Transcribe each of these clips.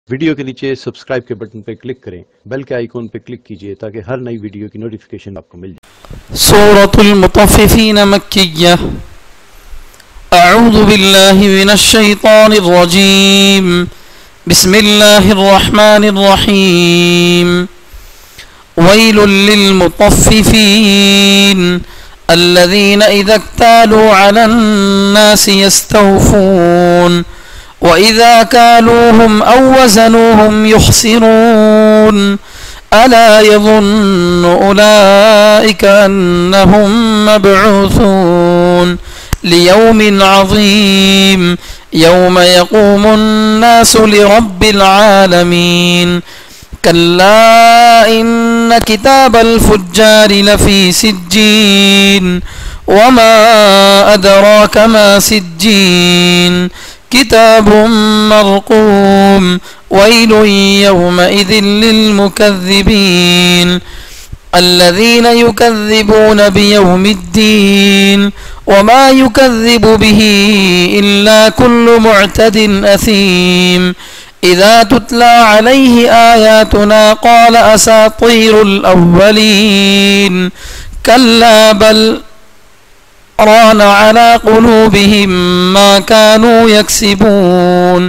Video کے نیچے subscribe کے بٹن پہ کلک کریں، بیل کے آئیکن پہ کلک کیجئے تاکہ ہر نئی ویڈیو کی نوٹیفیکیشن آپ کو مل جائے۔ سورة المطففین مکیہ۔ اعوذ باللہ من الشیطان الرجیم، بسم اللہ الرحمن الرحیم۔ ویل للمطففین الذین اذا اکتالوا علی الناس یستوفون وَإِذَا كَالُوهُمْ أَوْ وَزَنُوهُمْ يُخْسِرُونَ أَلَا يَظُنُّ أُولَئِكَ أَنَّهُمْ مَبْعُوثُونَ لِيَوْمٍ عَظِيمٍ يَوْمَ يَقُومُ النَّاسُ لِرَبِّ الْعَالَمِينَ كَلَّا إِنَّ كِتَابَ الْفُجَّارِ لَفِي سِجِّينٍ وَمَا أَدْرَاكَ مَا سِجِّينٌ كتاب مرقوم ويل يومئذ للمكذبين الذين يكذبون بيوم الدين وما يكذب به إلا كل معتد أثيم إذا تتلى عليه آياتنا قال أساطير الأولين كلا بل ران على قلوبهم ما كانوا يكسبون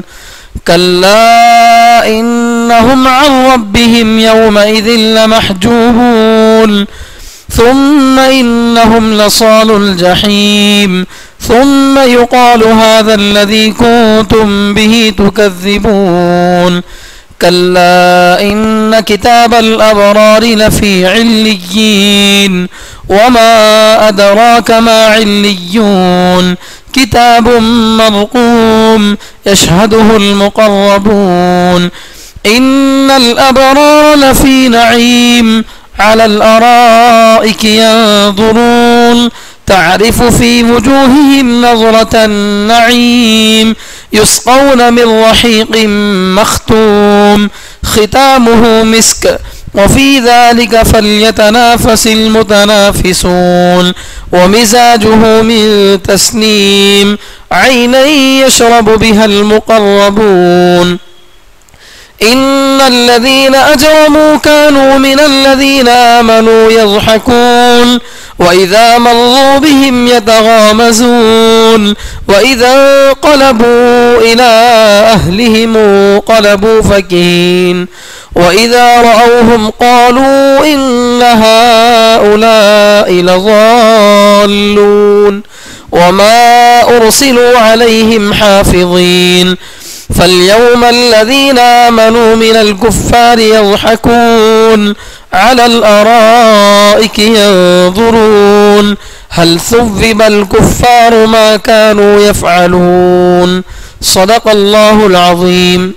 كلا إنهم عن ربهم يومئذ لمحجوبون ثم إنهم لصال الجحيم ثم يقال هذا الذي كنتم به تكذبون كلا إن كتاب الأبرار لفي عليين وما أدراك ما عليون كتاب مرقوم يشهده المقربون إن الأبرار لفي نعيم على الأرائك ينظرون تعرف في وجوههم نظرة النعيم يسقون من رحيق مختوم ختامه مسك وفي ذلك فليتنافس المتنافسون ومزاجه من تسنيم عينا يشرب بها المقربون إن الذين أجرموا كانوا من الذين آمنوا يضحكون وإذا مروا بهم يتغامزون وإذا انقلبوا إلى أهلهم انقلبوا فكهين وإذا رأوهم قالوا إن هؤلاء لضالون وما أرسلوا عليهم حافظين فاليوم الذين آمنوا من الكفار يضحكون على الأرائك ينظرون هل ثوب الكفار ما كانوا يفعلون صدق الله العظيم۔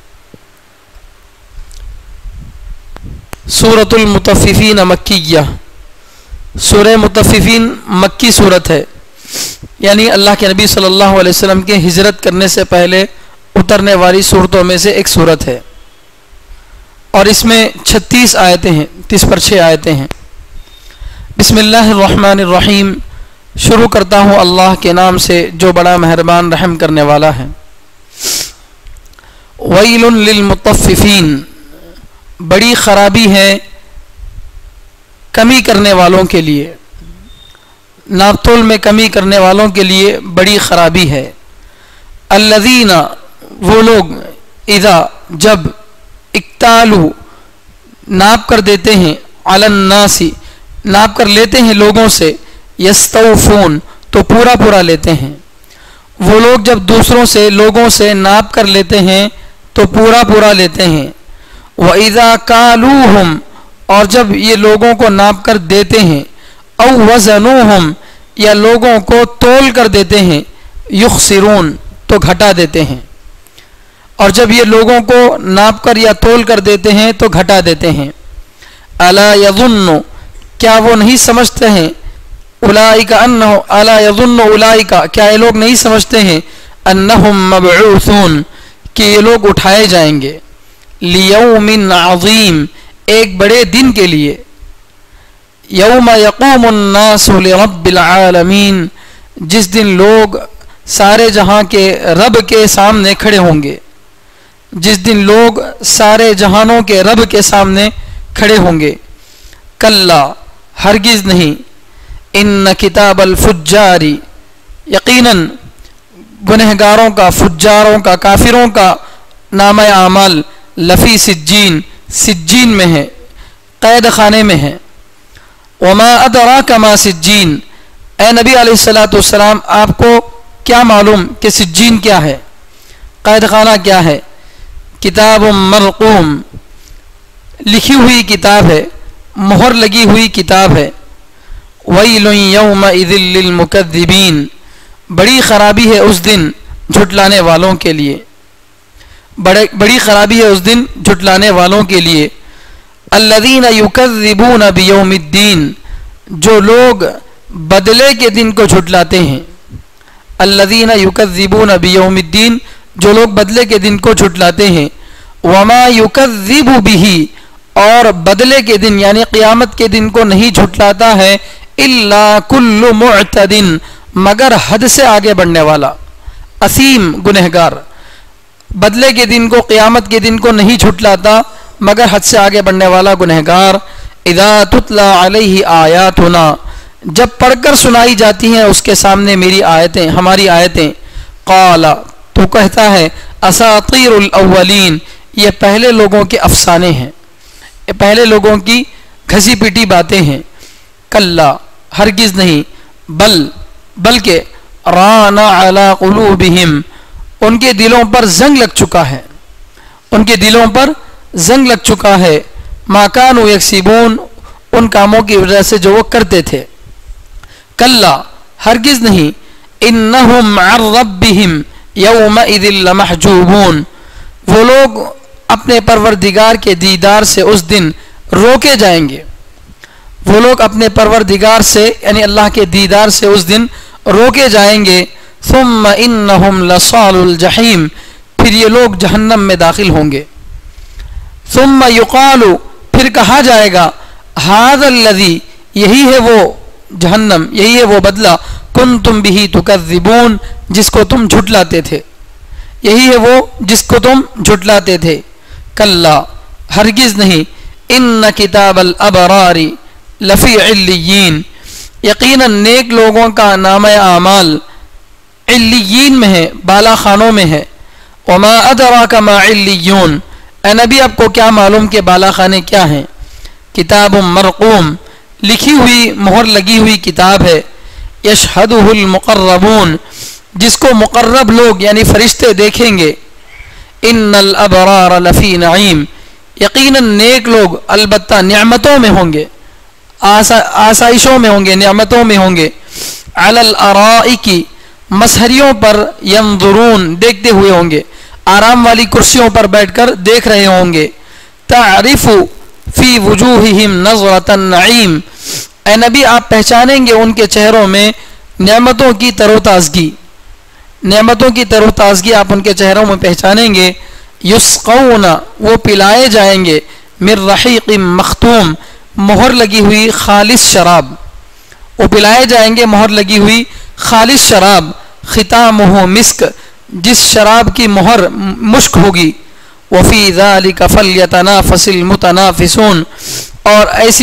سورة المطففین مکیہ۔ سورہ مطففین مکی صورت ہے، یعنی اللہ کے نبی صلی اللہ علیہ وسلم کے ہجرت کرنے سے پہلے اترنے والی صورتوں میں سے ایک صورت ہے، اور اس میں 36 آیتیں ہیں، 30 پر 6 آیتیں ہیں۔ بسم اللہ الرحمن الرحیم۔ شروع کرتا ہوں اللہ کے نام سے جو بڑا مہربان رحم کرنے والا ہے۔ ویل للمطففین، بڑی خرابی ہے کمی کرنے والوں کے لیے، ناپ تول میں کمی کرنے والوں کے لیے بڑی خرابی ہے۔ الذین، وہ لوگ، اذا، جب، اکتالو، ناپ کر دیتے ہیں، علی الناس، ناپ کر لیتے ہیں لوگوں سے، یستوفون، تو پورا پورا لیتے ہیں۔ وہ لوگ جب دوسروں سے، لوگوں سے ناپ کر لیتے ہیں تو پورا پورا لیتے ہیں۔ وَإِذَا كَالُوهُمْ، اور جب یہ لوگوں کو ناپ کر دیتے ہیں، او وزنوہم، یا لوگوں کو تول کر دیتے ہیں، یخسرون، تو گھٹا دیتے ہیں۔ اور جب یہ لوگوں کو ناپ کر یا تول کر دیتے ہیں تو گھٹا دیتے ہیں۔ الا یظن، کیا وہ نہیں سمجھتے ہیں، اولئک انہ، الا یظن اولئک، کیا یہ لوگ نہیں سمجھتے ہیں، انہم مبعوثون، کہ یہ لوگ اٹھائے جائیں گے، لیوم عظیم، ایک بڑے دن کے لیے، یوم یقوم الناس لرب العالمین، جس دن لوگ سارے جہاں کے رب کے سامنے کھڑے ہوں گے۔ جس دن لوگ سارے جہانوں کے رب کے سامنے کھڑے ہوں گے. کلا ہرگز نہیں. ان کتاب الفجاری یقیناً گنہگاروں کا، فجاروں کا، کافروں کا نامہ اعمال لفی سجین سجین میں ہے، قید خانے میں ہے. وما ادراک ما سجین، اے نبی علیہ الصلوۃ والسلام آپ کو کیا معلوم کہ سجین کیا ہے، قید خانہ کیا ہے. کتاب مرقوم، لکھی ہوئی کتاب ہے، مہر لگی ہوئی کتاب ہے. ویل یومئذ للمکذبین، بڑی خرابی ہے اس دن جھٹلانے والوں کے لیے، بڑی خرابی ہے اس دن جھٹلانے والوں کے لیے. الذین یکذبون بیوم الدین، جو لوگ بدلے کے دن کو جھٹلاتے ہیں. الذین یکذبون بیوم الدین، جو لوگ بدلے کے دن کو جھٹلاتے ہیں. وما یکذب بہ، اور بدلے کے دن یعنی قیامت کے دن کو نہیں جھٹلاتا ہے الا کل معتد، مگر حد سے آگے بڑھنے والا، اثیم گنہگار. بدلے کے دن کو، قیامت کے دن کو نہیں جھٹلاتا مگر حد سے آگے بڑھنے والا گنہگار. اذا تتلی علیہ آیاتنا، جب پڑھ کر سنائی جاتی ہیں اس کے سامنے میری آیتیں، ہماری آیتیں. قال، تو کہتا ہے اساطیر الاولین، یہ پہلے لوگوں کے افسانے ہیں، یہ پہلے لوگوں کی گھسی پیٹی باتیں ہیں. کلا ہرگز نہیں. بلکہ ران علی قلوبہم، ان کے دلوں پر زنگ لگ چکا ہے، ان کے دلوں پر زنگ لگ چکا ہے. ما کانوا یکسبون، ان کاموں کی وجہ سے جو وہ کرتے تھے. کلا ہرگز نہیں. انہم عن ربہم یومئذ لمحجوبون، وہ لوگ اپنے پروردگار کے دیدار سے اس دن روکے جائیں گے. وہ لوگ اپنے پروردگار سے یعنی اللہ کے دیدار سے اس دن روکے جائیں گے. ثم انہم لصال الجحیم، پھر یہ لوگ جہنم میں داخل ہوں گے. ثم یقال، پھر کہا جائے گا ھذا الذی، یہی ہے وہ جہنم، یہی ہے وہ بدلہ کنتم بہ تکذبون، جس کو تم جھٹلاتے تھے، یہی ہے وہ جس کو تم جھٹلاتے تھے. کلا ہرگز نہیں. ان کتاب الابرار لفی علیین، یقیناً نیک لوگوں کا نامہ اعمال علیین میں ہے، بالا خانوں میں ہے. وما ادراک ما علیون، اے نبی آپ کو کیا معلوم کہ بالا خانے کیا ہیں. کتاب مرقوم، لکھی ہوئی مہر لگی ہوئی کتاب ہے. یشہدہ المقربون، جس کو مقرب لوگ یعنی فرشتے دیکھیں گے. ان الابرار لفی نعیم، یقیناً نیک لوگ البتہ نعمتوں میں ہوں گے، آسائشوں میں ہوں گے، نعمتوں میں ہوں گے. علی الارائک، مسہریوں پر، ینظرون، دیکھتے ہوئے ہوں گے، آرام والی کرسیوں پر بیٹھ کر دیکھ رہے ہوں گے. تعرف فی وجوہہم نظرۃ النعیم، اے نبی آپ پہچانیں گے ان کے چہروں میں نعمتوں کی تر و تازگی، نعمتوں کی تر و تازگی آپ ان کے چہروں میں پہچانیں گے. یسقون، وہ پلائے جائیں گے، من رحیق مختوم، مہر لگی ہوئی خالص شراب، وہ پلائے جائیں گے مہر لگی ہوئی خالص شراب. ختامہ مسک، جس شراب کی مہر مشک ہوگی. وفی ذلک فلیتنافس المتنافسون، اور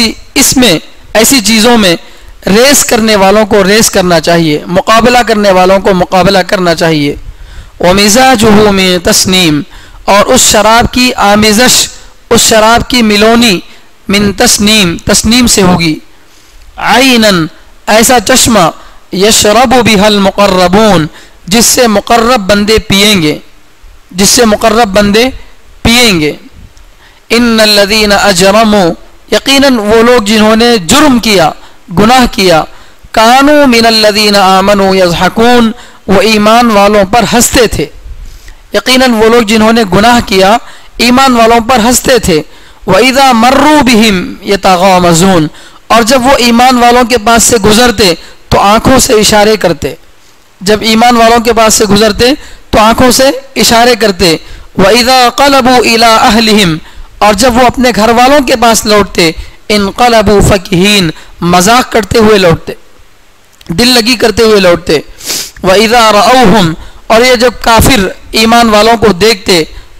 ایسی چیزوں میں ریس کرنے والوں کو ریس کرنا چاہیے، مقابلہ کرنے والوں کو مقابلہ کرنا چاہیے. ومزاجہ من تسنیم، اور اس شراب کی آمیزش، اس شراب کی ملونی من تسنیم، تسنیم سے ہوگی. عینن، ایسا چشمہ، یشرب بها المقربون، جس سے مقرب بندے پیئیں گے، جس سے مقرب بندے پیئیں گے. ان الذین اجرموا، یقیناً وہ لوگ جنہوں نے جرم کیا، گناہ کیا. کانوا من الذین آمنوا یضحکون، وہ ایمان والوں پر ہنستے تھے. یقیناً وہ لوگ جنہوں نے گناہ کیا ایمان والوں پر ہنستے تھے. وَإِذَا مَرُّوا بِهِمْ يَتَغَامَزُونَ، اور جب وہ ایمان والوں کے پاس سے گزرتے تو آنکھوں سے اشارے کرتے، جب ایمان والوں کے پاس سے گزرتے تو آنکھوں سے اشارے کرتے. وَإِذَا قَلَبُوا إِلَىٰ أَهْلِهِمْ، اور جب وہ اپنے گھر والوں کے پاس لوٹتے، انقلبوا فکہین، مذاق کرتے ہوئے لوٹتے، دل لگی کرتے ہوئے لوٹتے. وَإِذَا رَأَوْهُمْ، اور یہ جب کافر ایمان والوں کو دیکھتے،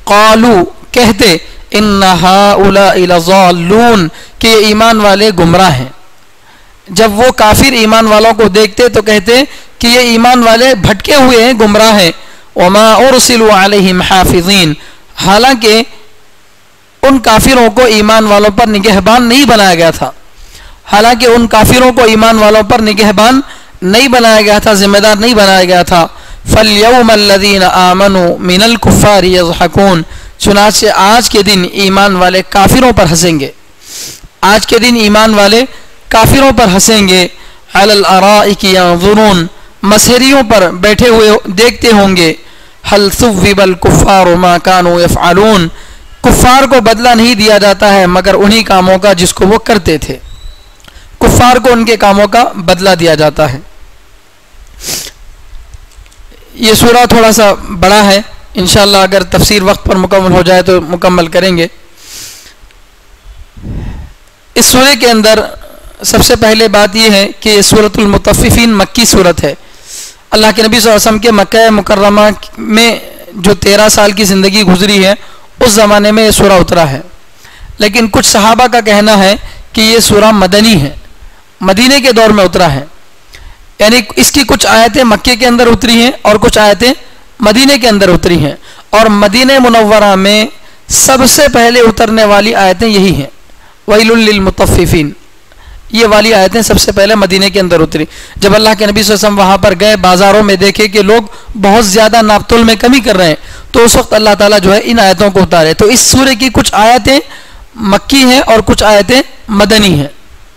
قالو کہتے ان ہؤلاء لضالون کہ یہ ایمان والے گمراہ ہیں. جب وہ کافر ایمان والوں کو دیکھتے تو کہتے کہ یہ ایمان والے بھٹکے ہوئے ہیں, گمراہ ہیں. وما ارسلوا علیہم حافظین, حالانکہ ان کافروں کو ایمان والوں پر نگہبان نہیں بنایا گیا تھا, حالانکہ ان کافروں کو ایمان والوں پر نگہبان نہیں بنایا گیا تھا, ذمہ دار نہیں بنایا گیا تھا. فَالْيَوْمَ الَّذِينَ آمَنُوا مِنَ الْكُفَّارِ يَضْحَكُونَ, چنانچہ آج کے دن ایمان والے کافروں پر ہنسیں گے, آج کے دن ایمان والے کافروں پر ہنسیں گے. عَلَى الْأَرَائِكِ يَنظُرُونَ, مسہریوں پر بیٹھے ہوئے دیکھتے ہوں گے. هَلْ ثُوِّبَ الْكُفَّارُ مَا كَانُوا يَفْعَلُونَ, کفار کو بدلہ نہیں دیا جاتا ہے مگر انہی کاموں کا جس کو وہ کرتے تھے, کفار کو ان کے کاموں کا بدلہ دیا جاتا ہے. یہ سورہ تھوڑا سا بڑا ہے, انشاءاللہ اگر تفسیر وقت پر مکمل ہو جائے تو مکمل کریں گے. اس سورہ کے اندر سب سے پہلے بات یہ ہے کہ یہ سورۃ المطففین مکی صورت ہے. اللہ کے نبی صلی اللہ علیہ وسلم کے مکہ مکرمہ میں جو 13 سال کی زندگی گزری ہے اس زمانے میں یہ سورہ اترا ہے, لیکن کچھ صحابہ کا کہنا ہے کہ یہ سورہ مدنی ہے, مدینے کے دور میں اترا ہے, یعنی اس کی کچھ آیتیں مکے کے اندر اتری ہیں اور کچھ آیتیں مدینے کے اندر اتری ہیں, اور مدینہ منورہ میں سب سے پہلے اترنے والی آیتیں یہی ہیں, وَيْلٌ لِّلْمُطَفِّفِينَ, یہ والی آیتیں سب سے پہلے مدینے کے اندر اتری. جب اللہ کے نبی صلی اللہ علیہ وسلم وہاں پر گئے, بازاروں میں دیکھے کہ لوگ بہت زیادہ ناپ تول میں کمی کر رہے ہیں, تو اس وقت اللہ تعالیٰ جو ہے ان آیتوں کو اتارے. تو اس سورے کی کچھ آیتیں مکی ہیں اور کچھ آیتیں مدنی ہیں.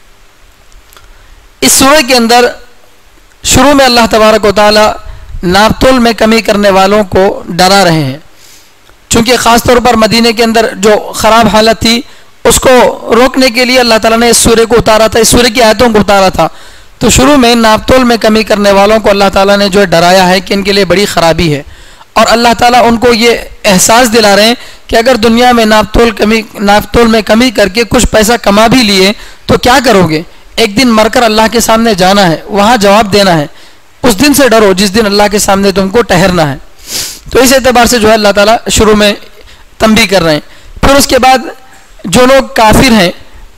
اس سورے کے اندر شروع میں اللہ تبارک و تعالیٰ ناپ تول میں کمی کرنے والوں کو ڈرا رہے ہیں, چونکہ خاص طور پر مدینے کے اندر جو خراب حالت تھی اس کو روکنے کے لیے اللہ تعالیٰ نے اس سورے کو اتارا تھا, اس سورے کی آیتوں کو اتارا تھا. تو شروع میں ناپ تول میں کمی کرنے والوں کو اللہ تعالیٰ نے جو ہے ڈرایا ہے کہ ان کے لیے بڑی خرابی ہے, اور اللہ تعالیٰ ان کو یہ احساس دلا رہے ہیں کہ اگر دنیا میں ناپ تول میں کمی کر کے کچھ پیسہ کما بھی لیے تو کیا کرو گے, ایک دن مر کر اللہ کے سامنے جانا ہے, وہاں جواب دینا ہے. اس دن سے ڈرو جس دن اللہ کے سامنے تم کو ٹھہرنا ہے. تو اس اعتبار سے جو ہے اللہ تعالیٰ شروع میں تنبیہ کر رہے ہیں. پھر اس کے بعد جو لوگ کافر ہیں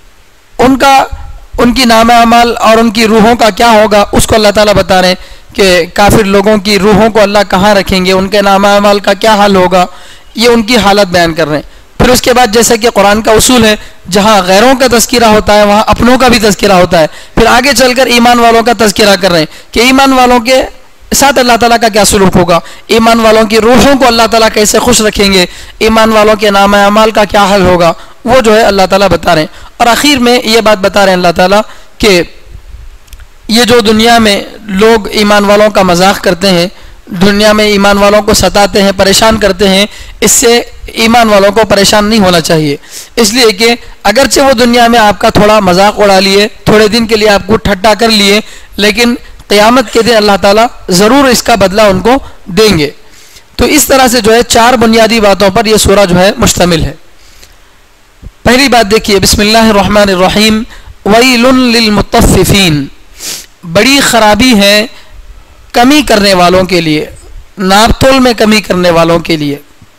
ان کی نام اعمال اور ان کی روحوں کا کیا ہوگا اس کو اللہ تعالیٰ بتا رہے ہیں کہ کافر لوگوں کی روحوں کو اللہ کہاں رکھیں گے, ان کے نام اعمال کا کیا حال ہوگا, یہ ان کی حالت بیان کر رہے ہیں. پھر اس کے بعد جیسا کہ قرآن کا اصول ہے, جہاں غیروں کا تذکرہ ہوتا ہے وہاں اپنوں کا بھی تذکرہ ہوتا ہے. پھر آگے چل کر ایمان والوں کا تذکرہ کر رہے ہیں کہ ایمان والوں کے ساتھ اللہ تعالیٰ کا کیا سلوک ہوگا, ایمان والوں کی روحوں کو اللہ تعالیٰ کیسے خوش رکھیں گے, ایمان والوں کے نام اعمال کا کیا حل ہوگا, وہ جو ہے اللہ تعالیٰ بتا رہے ہیں. اور آخر میں یہ بات بتا رہے ہیں اللہ تعالیٰ کہ یہ جو دنیا میں لوگ ایمان والوں کا مذاق کرتے ہیں, دنیا میں ایمان والوں کو ستاتے ہیں, پریشان کرتے ہیں, اس سے ایمان والوں کو پریشان نہیں ہونا چاہیے. اس لیے کہ اگرچہ وہ دنیا میں آپ کا تھوڑا مذاق اڑا لیے, تھوڑے دن کے لیے آپ کو ٹھٹا کر لیے, لیکن قیامت کے دن اللہ تعالیٰ ضرور اس کا بدلہ ان کو دیں گے. تو اس طرح سے جو ہے 4 بنیادی باتوں پر یہ سورہ جو ہے مشتمل ہے. پہلی بات دیکھیے, بسم اللہ الرحمن الرحیم, ویل للمطففین, بڑی خرابی ہے کمی کرنے والوں کے لیے, ناپ تول میں کمی کرنے والوں کے لیے.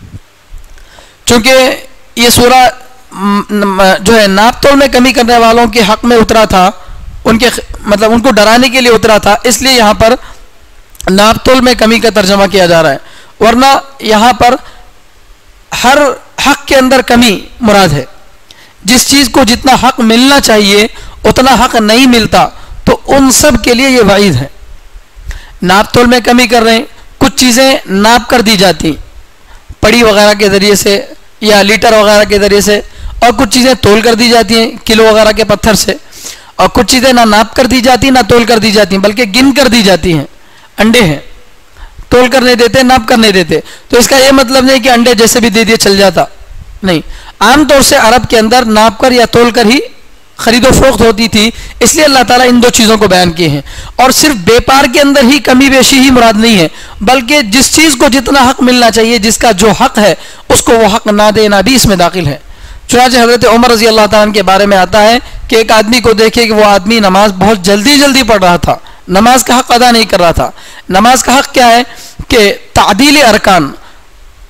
چونکہ یہ سورہ جو ہے ناپ تول میں کمی کرنے والوں کے حق میں اترا تھا, ان کو ڈرانے کے لیے اترا تھا, اس لیے یہاں پر ناپ تول میں کمی کا ترجمہ کیا جا رہا ہے. ورنہ یہاں پر ہر حق کے اندر کمی مراد ہے. جس چیز کو جتنا حق ملنا چاہیے اتنا حق نہیں ملتا, تو ان سب کے لیے یہ وعید ہے. ناپ تول میں کمی کر رہے ہیں, کچھ چیزیں ناپ کر دی جاتی پڑی وغیرہ کے ذریعے سے یا لیٹر وغیرہ کے ذریعے سے, اور کچھ چیزیں تول کر دی جاتی ہیں کلو وغیرہ کے پتھر سے, اور کچھ چیزیں نہ ناپ کر دی جاتی نہ تول کر دی جاتی بلکہ گن کر دی جاتی ہیں. انڈے ہیں, تول کر نہیں دیتے, ناپ کر نہیں دیتے, تو اس کا یہ مطلب نہیں کہ انڈے جیسے بھی دے دیے چل جاتا, نہیں. عام طور سے عرب کے اندر ناپ کر یا تول کر ہی خرید و فروخت ہوتی تھی, اس لیے اللہ تعالیٰ ان 2 چیزوں کو بیان کیے ہیں. اور صرف بیپار کے اندر ہی کمی بیشی ہی مراد نہیں ہے, بلکہ جس چیز کو جتنا حق ملنا چاہیے, جس کا جو حق ہے اس کو وہ حق نہ دینا بھی اس میں داخل ہے. چنانچہ حضرت عمر رضی اللہ تعالیٰ عنہ کے بارے میں آتا ہے کہ ایک آدمی کو دیکھے کہ وہ آدمی نماز بہت جلدی پڑھ رہا تھا, نماز کا حق ادا نہیں کر رہا تھا. نماز کا حق کیا ہے کہ تعدیل ارکان,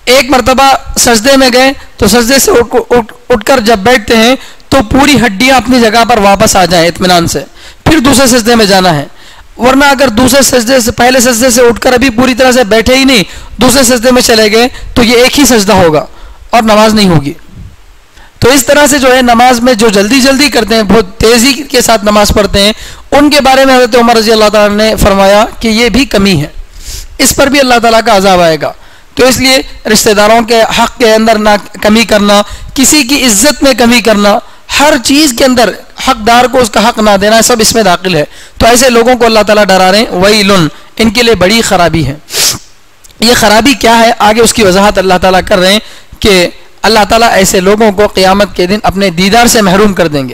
ایک مرتبہ سجدے میں گئے تو سجدے سے اٹھ کر جب بیٹھتے ہیں تو پوری ہڈیاں اپنی جگہ پر واپس آ جائیں اطمینان سے، پھر دوسرے سجدے میں جانا ہے. ورنہ اگر دوسرے سجدے سے پہلے سجدے سے اٹھ کر ابھی پوری طرح سے بیٹھے ہی نہیں، دوسرے سجدے میں چلے گئے تو یہ ایک ہی سجدہ ہوگا اور نماز نہیں ہوگی. تو اس طرح سے جو ہے نماز میں جو جلدی کرتے ہیں، بہت تیزی کے ساتھ نماز پڑھتے ہیں، ان کے بارے میں حضرت عمر رضی اللہ تعالیٰ نے فرمایا کہ یہ بھی کمی ہے، اس پر بھی اللہ تعالیٰ کا عذاب آئے گا. تو اس لیے رشتہ داروں کے حق کے اندر نہ کمی کرنا، کسی کی عزت میں کمی کرنا، ہر چیز کے اندر حقدار کو اس کا حق نہ دینا، سب اس میں داخل ہے. تو ایسے لوگوں کو اللہ تعالیٰ ڈرا رہے ہیں ویلن، ان کے لیے بڑی خرابی ہے. یہ خرابی کیا ہے آگے اس کی وضاحت اللہ تعالیٰ کر رہے ہیں کہ اللہ تعالیٰ ایسے لوگوں کو قیامت کے دن اپنے دیدار سے محروم کر دیں گے.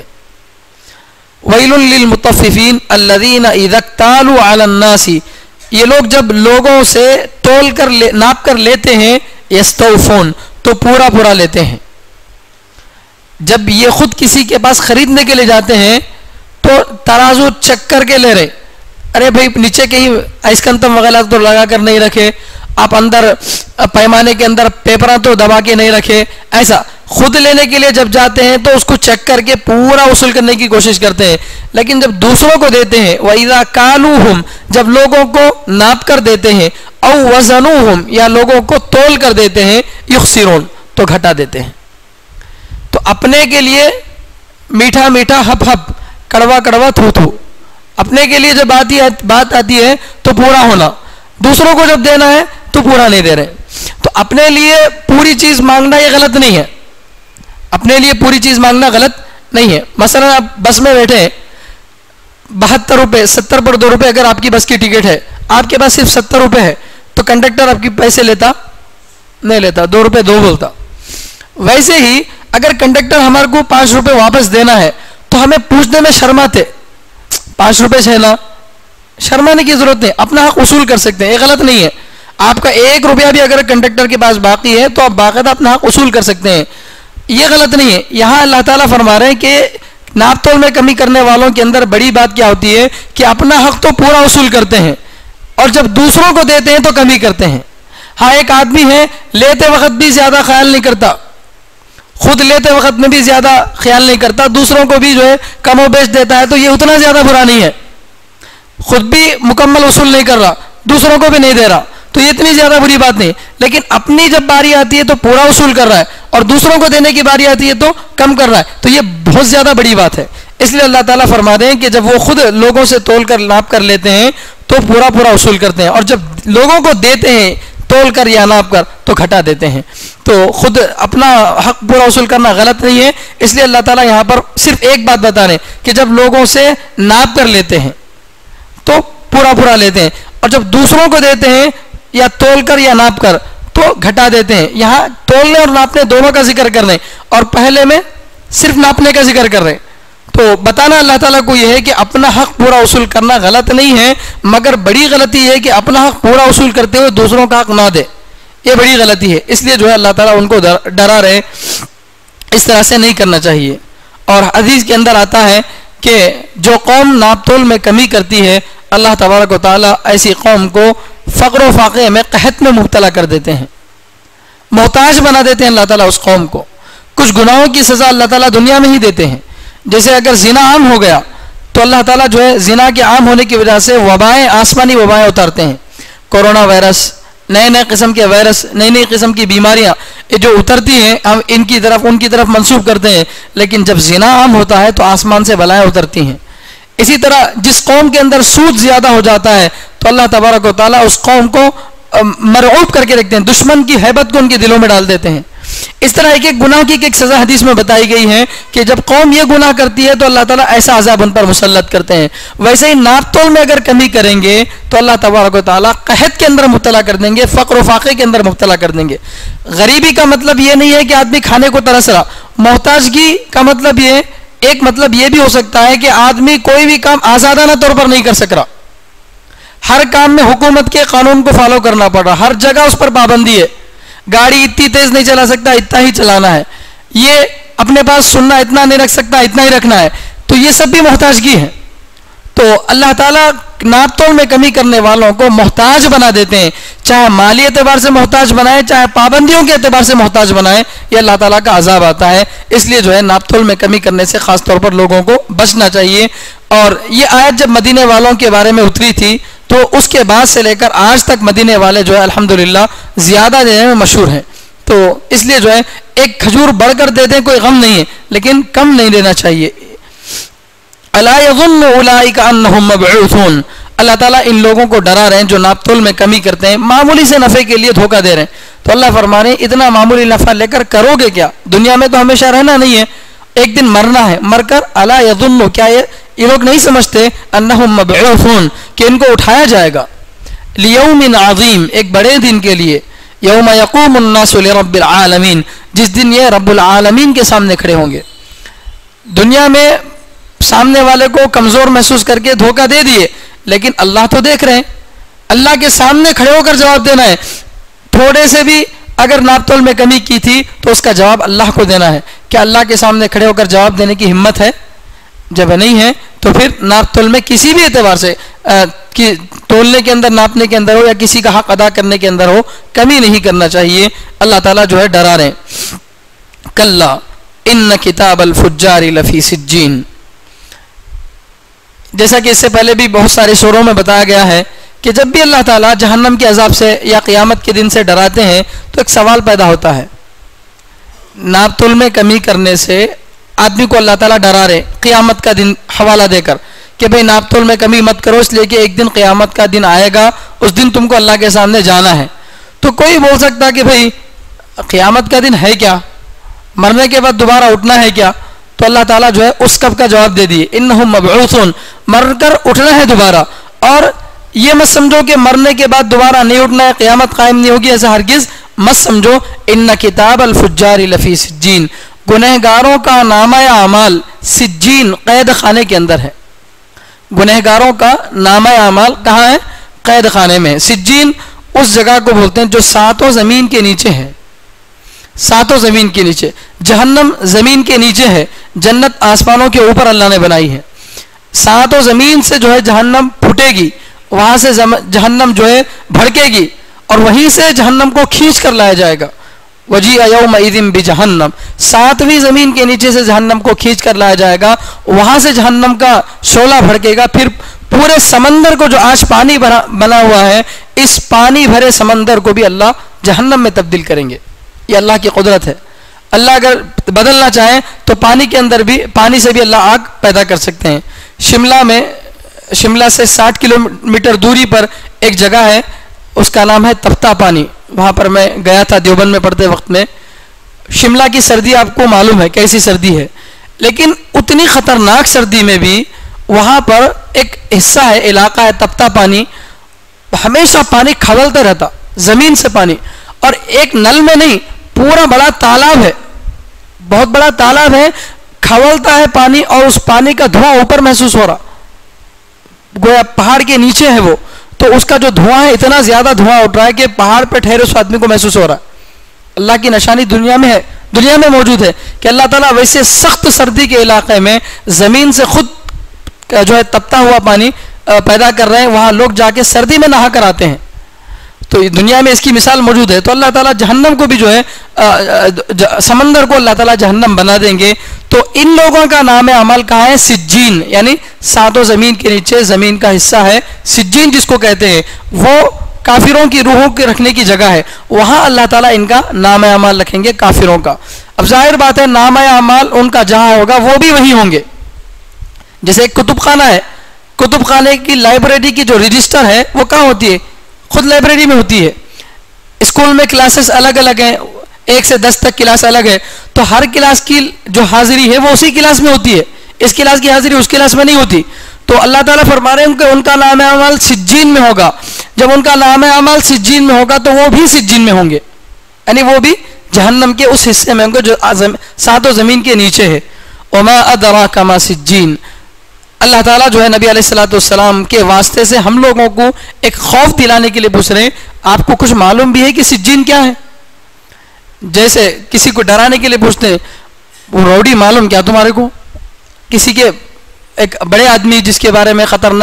ویل للمطففین الذین اذا اکتالوا علی الناس، یہ لوگ جب لوگوں سے تول کر ناپ کر لیتے ہیں، یستوفون تو پورا لیتے ہیں. جب یہ خود کسی کے پاس خریدنے کے لیے جاتے ہیں تو ترازو چک کر کے لے رہے، ارے بھائی نیچے کہیں ایسکنتم وغیرہ تو لگا کر نہیں رکھے، آپ اندر پیمانے کے اندر پیپراں تو دبا کے نہیں رکھے. ایسا خود لینے کے لیے جب جاتے ہیں تو اس کو چیک کر کے پورا وصول کرنے کی کوشش کرتے ہیں. لیکن جب دوسروں کو دیتے ہیں، وَإِذَا كَالُوهُمْ جب لوگوں کو ناپ کر دیتے ہیں، او وزنوہم یا لوگوں کو تول کر دیتے ہیں، یخسرون تو گھٹا دیتے ہیں. تو اپنے کے لیے میٹھا میٹھا ہپ ہپ، کڑوا کڑوا تھو تھو، اپنے کے لیے جب بات آتی ہے تو پورا ہونا، دوسروں کو جب دینا ہے تو پورا نہیں دے رہے. تو اپنے لیے پوری چیز مانگنا یہ غلط نہیں ہے، اپنے لیے پوری چیز مانگنا غلط نہیں ہے. مثلا آپ بس میں بیٹھے 72 روپے 70 پر 2 روپے اگر آپ کی بس کی ٹکٹ ہے، آپ کے پاس صرف 70 روپے ہے تو کنڈکٹر آپ کی پیسے لیتا نہیں لیتا، 2 روپے 2 بولتا. ویسے ہی اگر کنڈکٹر ہمارے کو 5 روپے واپس دینا ہے تو ہمیں پوچھنے میں شرماتے، 5 روپے سے نا، شرمانے کی ضرورت نہیں، اپنا حق وصول کر سکتے ہیں، یہ غلط نہیں ہے. آپ کا 1 روپیہ بھی اگر کنڈکٹر کے پاس باقی ہے تو آپ باقاعدہ اپنا حق وصول کر سکتے ہیں، یہ غلط نہیں ہے. یہاں اللہ تعالیٰ فرما رہے ہیں کہ ناپ تول میں کمی کرنے والوں کے اندر بڑی بات کیا ہوتی ہے کہ اپنا حق تو پورا وصول کرتے ہیں اور جب دوسروں کو دیتے ہیں تو کمی کرتے ہیں. ہاں ایک آدمی ہے لیتے وقت بھی زیادہ خیال نہیں کرتا، خود لیتے وقت میں بھی زیادہ خیال نہیں کرتا، دوسروں کو بھی جو ہے کم و بیش دیتا ہے، تو یہ اتنا زیادہ برا نہیں ہے. خود بھی مکمل وصول نہیں کر رہا، دوسروں کو بھی نہیں دے رہا، تو یہ اتنی زیادہ بری بات نہیں. لیکن اپنی جب باری آتی ہے تو پورا وصول کر رہا ہے اور دوسروں کو دینے کی باری آتی ہے تو کم کر رہا ہے، تو یہ بہت زیادہ بڑی بات ہے. اس لیے اللہ تعالیٰ فرما دیں کہ جب وہ خود لوگوں سے تول کر ناپ کر لیتے ہیں تو پورا وصول کرتے ہیں، اور جب لوگوں کو دیتے ہیں تول کر یا ناپ کر تو گھٹا دیتے ہیں. تو خود اپنا حق پورا وصول کرنا غلط نہیں ہے. اس لیے اللہ تعالیٰ یہاں پر صرف ایک بات بتا رہے ہیں کہ جب لوگوں سے ناپ کر لیتے ہیں تو پورا لیتے ہیں، اور جب دوسروں کو دیتے ہیں یا تول کر یا ناپ کر تو گھٹا دیتے ہیں. یہاں تولنے اور ناپنے دونوں کا ذکر کر رہے ہیں اور پہلے میں صرف ناپنے کا ذکر کر رہے ہیں. تو بتانا اللہ تعالیٰ کو یہ ہے کہ اپنا حق پورا وصول کرنا غلط نہیں ہے، مگر بڑی غلطی ہے کہ اپنا حق پورا وصول کرتے ہوئے دوسروں کا حق نہ دے، یہ بڑی غلطی ہے. اس لیے جو ہے اللہ تعالیٰ ان کو ڈرا رہے، اس طرح سے نہیں کرنا چاہیے. اور حدیث کے اندر آتا ہے کہ جو قوم ناپ تول میں کمی کرتی ہے اللہ تبارک و تعالیٰ ایسی قوم کو فقر و فاقے میں قحط میں مبتلا کر دیتے ہیں، محتاج بنا دیتے ہیں اللہ تعالیٰ اس قوم کو. کچھ گناہوں کی سزا اللہ تعالیٰ دنیا میں ہی دیتے ہیں. جیسے اگر زنا عام ہو گیا تو اللہ تعالیٰ جو ہے زنا کے عام ہونے کی وجہ سے وبائیں، آسمانی وبائیں اتارتے ہیں. کورونا وائرس، نئے قسم کے وائرس، نئی قسم کی بیماریاں یہ جو اترتی ہیں ہم ان کی طرف منسوب کرتے ہیں، لیکن جب زنا عام ہوتا ہے تو آسمان سے بلائیں اترتی ہیں. اسی طرح جس قوم کے اندر سود زیادہ ہو جاتا ہے تو اللہ تبارک و تعالیٰ اس قوم کو مرعوب کر کے رکھتے ہیں، دشمن کی ہیبت کو ان کے دلوں میں ڈال دیتے ہیں. اس طرح ایک گناہ کی ایک سزا حدیث میں بتائی گئی ہے کہ جب قوم یہ گناہ کرتی ہے تو اللہ تعالیٰ ایسا عذاب ان پر مسلط کرتے ہیں. ویسے ہی ناپ تول میں اگر کمی کریں گے تو اللہ تبارک و تعالیٰ قحط کے اندر مبتلا کر دیں گے، فقر و فاقے کے اندر مبتلا کر دیں گے. غریبی کا مطلب یہ نہیں ہے کہ آدمی کھانے کو ترس رہا، محتاجگی کا مطلب یہ ایک مطلب یہ بھی ہو سکتا ہے کہ آدمی کوئی بھی کام آزادانہ طور پر نہیں کر سک رہا، ہر کام میں حکومت کے قانون کو فالو کرنا پڑ رہا، ہر جگہ اس پر پابندی ہے، گاڑی اتنی تیز نہیں چلا سکتا، اتنا ہی چلانا ہے، یہ اپنے پاس سننا اتنا نہیں رکھ سکتا، اتنا ہی رکھنا ہے. تو یہ سب بھی محتاجگی ہے. تو اللہ تعالیٰ ناپ تول میں کمی کرنے والوں کو محتاج بنا دیتے ہیں، چاہے مالی اعتبار سے محتاج بنائیں، چاہے پابندیوں کے اعتبار سے محتاج بنائیں، یہ اللہ تعالیٰ کا عذاب آتا ہے. اس لیے جو ہے ناپ تول میں کمی کرنے سے خاص طور پر لوگوں کو بچنا چاہیے. اور یہ آیت جب مدینے والوں کے بارے میں اتری تھی تو اس کے بعد سے لے کر آج تک مدینے والے جو ہے الحمدللہ زیادہ دینے میں مشہور ہیں. تو اس لیے جو ہے ایک کھجور بڑھ کر دے دیں کوئی غم نہیں ہے، لیکن کم نہیں دینا چاہیے. الا یظن اولئک انہم مبعوثون، اللہ تعالیٰ ان لوگوں کو ڈرا رہے ہیں جو ناپ تول میں کمی کرتے ہیں، معمولی سے نفع کے لیے دھوکہ دے رہے ہیں. تو اللہ فرما رہے ہیں اتنا معمولی نفع لے کر کرو گے کیا؟ دنیا میں تو ہمیشہ رہنا نہیں ہے، ایک دن مرنا ہے. مر کر الا یظن، کیا یہ لوگ نہیں سمجھتے انہم مبعوثون کہ ان کو اٹھایا جائے گا لیوم عظیم، ایک بڑے دن کے لیے. یوم یقوم الناس لرب العالمین، جس دن یہ رب العالمین کے سامنے کھڑے ہوں گے. دنیا میں سامنے والے کو کمزور محسوس کر کے دھوکہ دے دیے، لیکن اللہ تو دیکھ رہے ہیں، اللہ کے سامنے کھڑے ہو کر جواب دینا ہے. تھوڑے سے بھی اگر ناپ تول میں کمی کی تھی تو اس کا جواب اللہ کو دینا ہے. کیا اللہ کے سامنے کھڑے ہو کر جواب دینے کی ہمت ہے؟ جب نہیں ہے تو پھر ناپ تول میں کسی بھی اعتبار سے تولنے کے اندر، ناپنے کے اندر ہو یا کسی کا حق ادا کرنے کے اندر ہو، کمی نہیں کرنا چاہیے. اللہ تعالیٰ جو ہے ڈرا رہے ہیں. کلا ان کتاب الفجار لفی سجین، جیسا کہ اس سے پہلے بھی بہت سارے سوروں میں بتایا گیا ہے کہ جب بھی اللہ تعالیٰ جہنم کے عذاب سے یا قیامت کے دن سے ڈراتے ہیں تو ایک سوال پیدا ہوتا ہے. ناپ تول میں کمی کرنے سے آدمی کو اللہ تعالیٰ ڈرا رہے قیامت کا دن حوالہ دے کر کہ بھئی ناپ تول میں کمی مت کرو، اس لیے کہ ایک دن قیامت کا دن آئے گا، اس دن تم کو اللہ کے سامنے جانا ہے. تو کوئی بول سکتا کہ بھئی قیامت کا دن ہے کیا، مرنے کے بعد دوبارہ اٹھنا ہے کیا؟ تو اللہ تعالیٰ جو ہے اس کب کا جواب دے دیے، انہم مبعوثون، مر کر اٹھنا ہے دوبارہ. اور یہ مت سمجھو کہ مرنے کے بعد دوبارہ نہیں اٹھنا ہے، قیامت قائم نہیں ہوگی، ایسا ہرگز مت سمجھو. ان کتاب الفجار لفی سجین، گنہگاروں کا نامہ اعمال سجین قید خانے کے اندر ہے. گنہگاروں کا نامہ اعمال کہاں ہے؟ قید خانے میں. سجین اس جگہ کو بولتے ہیں جو ساتوں زمین کے نیچے ہے. ساتوں زمین کے نیچے، جہنم زمین کے نیچے ہے، جنت آسمانوں کے اوپر اللہ نے بنائی ہے. ساتوں زمین سے جو ہے جہنم پھوٹے گی، وہاں سے جہنم جو ہے بھڑکے گی اور وہیں سے جہنم کو کھینچ کر لایا جائے گا. وجیء یومئذ بجہنم، ساتویں زمین کے نیچے سے جہنم کو کھینچ کر لایا جائے گا، وہاں سے جہنم کا شعلہ بھڑکے گا. پھر پورے سمندر کو جو آج پانی بنا ہوا ہے، اس پانی بھرے سمندر کو بھی اللہ جہنم میں تبدیل کریں گے. یہ اللہ کی قدرت ہے. اللہ اگر بدلنا چاہیں تو پانی کے اندر بھی، پانی سے بھی اللہ آگ پیدا کر سکتے ہیں. شملہ سے 60 کلومیٹر دوری پر ایک جگہ ہے، اس کا نام ہے تپتا پانی. وہاں پر میں گیا تھا دیوبند میں پڑھتے وقت میں. شملہ کی سردی آپ کو معلوم ہے کیسی سردی ہے، لیکن اتنی خطرناک سردی میں بھی وہاں پر ایک حصہ ہے، علاقہ ہے تپتا پانی، ہمیشہ پانی کھولتا رہتا، زمین سے پانی. اور ایک نل میں نہیں، پورا بڑا تالاب ہے، بہت بڑا تالاب ہے، کھولتا ہے پانی اور اس پانی کا دھواں اوپر محسوس ہو رہا، گویا پہاڑ کے نیچے ہے وہ. تو اس کا جو دھواں ہے اتنا زیادہ دھواں اٹھ رہا ہے کہ پہاڑ پہ ٹھہرے اس آدمی کو محسوس ہو رہا ہے. اللہ کی نشانی دنیا میں ہے، دنیا میں موجود ہے کہ اللہ تعالیٰ ویسے سخت سردی کے علاقے میں زمین سے خود جو ہے تپتا ہوا پانی پیدا کر رہے ہیں. وہاں لوگ جا کے سردی میں نہا کر آتے ہیں. تو دنیا میں اس کی مثال موجود ہے. تو اللہ تعالیٰ جہنم کو بھی جو ہے سمندر کو اللہ تعالیٰ جہنم بنا دیں گے. تو ان لوگوں کا نام عمل کہاں ہے؟ سجین، یعنی ساتوں زمین کے نیچے زمین کا حصہ ہے سجین جس کو کہتے ہیں. وہ کافروں کی روحوں کے رکھنے کی جگہ ہے، وہاں اللہ تعالیٰ ان کا نام اعمال رکھیں گے کافروں کا. اب ظاہر بات ہے نام اعمال ان کا جہاں ہوگا وہ بھی وہیں ہوں گے. جیسے ایک کتب خانہ ہے، کتب خانے کی لائبریری کی جو رجسٹر ہے وہ کہاں ہوتی ہے؟ خود لائبریری میں ہوتی ہے. اسکول میں کلاسز الگ الگ ہیں، 1 سے 10 تک کلاس الگ ہے، تو ہر کلاس کی جو حاضری ہے وہ اسی کلاس میں ہوتی ہے. اس کلاس کی حاضری اس کلاس میں نہیں ہوتی. تو اللہ تعالیٰ فرما رہے ہیں کہ ان کا نام اعمال سجین میں ہوگا. جب ان کا نام اعمال سجین میں ہوگا تو وہ بھی سجین میں ہوں گے، یعنی وہ بھی جہنم کے اس حصے میں ہوں گے جو ساتوں زمین کے نیچے ہے. وما ادراک ما سجین، اللہ تعالیٰ جو ہے نبی علیہ الصلوۃ والسلام کے واسطے سے ہم لوگوں کو ایک خوف دلانے کے لیے پوچھ رہے ہیں، آپ کو کچھ معلوم بھی ہے کہ سجین کیا ہے؟ جیسے کسی کو ڈرانے کے لیے پوچھتے ہیں، وہ روڈی معلوم کیا تمہارے کو؟ کسی کے ایک بڑے آدمی جس کے بارے میں خطرناک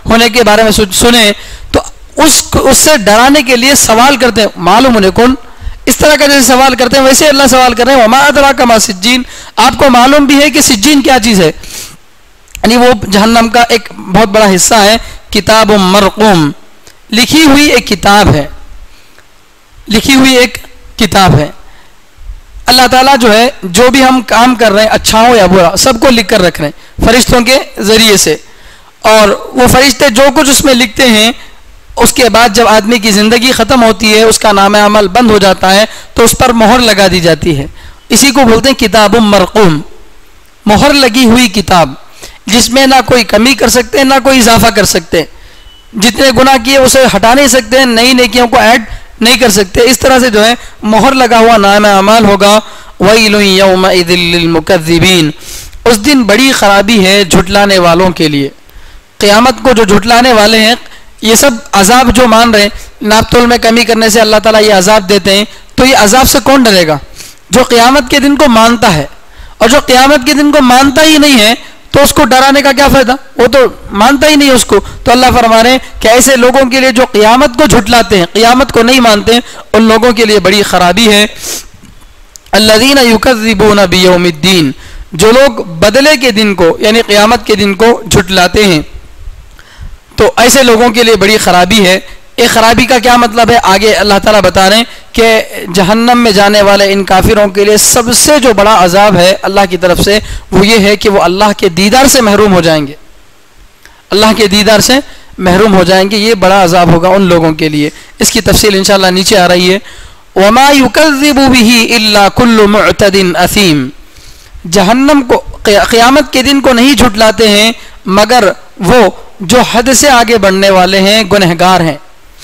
ہونے کے بارے میں سنیں تو اس سے ڈرانے کے لیے سوال کرتے ہیں معلوم ہونے کون، اس طرح کا جیسے سوال کرتے ہیں ویسے اللہ سوال کر رہے ہیں وما ادراک ما سجین، آپ کو معلوم بھی ہے کہ سجین کیا چیز ہے، یعنی وہ جہنم کا ایک بہت بڑا حصہ ہے، کتاب مرقوم، لکھی ہوئی ایک کتاب ہے، لکھی ہوئی ایک کتاب ہے۔ اللہ تعالیٰ جو ہے جو بھی ہم کام کر رہے ہیں اچھا ہو یا برا سب کو لکھ کر رکھ رہے ہیں فرشتوں کے ذریعے سے، اور وہ فرشتے جو کچھ اس میں لکھتے ہیں اس کے بعد جب آدمی کی زندگی ختم ہوتی ہے اس کا نام عمل بند ہو جاتا ہے تو اس پر مہر لگا دی جاتی ہے، اسی کو بولتے ہیں کتاب مرقوم، مہر لگی ہوئی کتاب جس میں نہ کوئی کمی کر سکتے نہ کوئی اضافہ کر سکتے، جتنے گناہ کیے اسے ہٹا نہیں سکتے، نئی نیکیوں کو ایڈ نہیں کر سکتے، اس طرح سے جو ہے مہر لگا ہوا نام اعمال ہوگا۔ وَيْلٌ يَوْمَئِذٍ لِّلْمُكَذِّبِينَ، اس دن بڑی خرابی ہے جھٹلانے والوں کے لیے، قیامت کو جو جھٹلانے والے ہیں یہ سب عذاب جو مان رہے ہیں، ناپ تول میں کمی کرنے سے اللہ تعالیٰ یہ عذاب دیتے ہیں، تو یہ عذاب سے کون ڈرے گا؟ جو قیامت کے دن کو مانتا ہے، اور جو قیامت کے دن کو مانتا ہی نہیں ہے تو اس کو ڈرانے کا کیا فائدہ، وہ تو مانتا ہی نہیں اس کو۔ تو اللہ فرما رہے ہیں کہ ایسے لوگوں کے لیے جو قیامت کو جھٹلاتے ہیں، قیامت کو نہیں مانتے ہیں، ان لوگوں کے لیے بڑی خرابی ہے۔ الذین یکذبون بیوم الدین، جو لوگ بدلے کے دن کو یعنی قیامت کے دن کو جھٹلاتے ہیں، تو ایسے لوگوں کے لیے بڑی خرابی ہے۔ ایک خرابی کا کیا مطلب ہے آگے اللہ تعالیٰ بتا رہے ہیں کہ جہنم میں جانے والے ان کافروں کے لیے سب سے جو بڑا عذاب ہے اللہ کی طرف سے وہ یہ ہے کہ وہ اللہ کے دیدار سے محروم ہو جائیں گے، اللہ کے دیدار سے محروم ہو جائیں گے، یہ بڑا عذاب ہوگا ان لوگوں کے لیے۔ اس کی تفصیل انشاءاللہ نیچے آ رہی ہے۔ وَمَا يُكَذِّبُ بِهِ إِلَّا كُلُّ مُعْتَدٍ أَثِيمٍ، جہنم کو قیامت کے دن کو نہیں جھٹلاتے ہیں مگر وہ جو حد سے آگے بڑھنے والے ہیں، گنہگار ہیں۔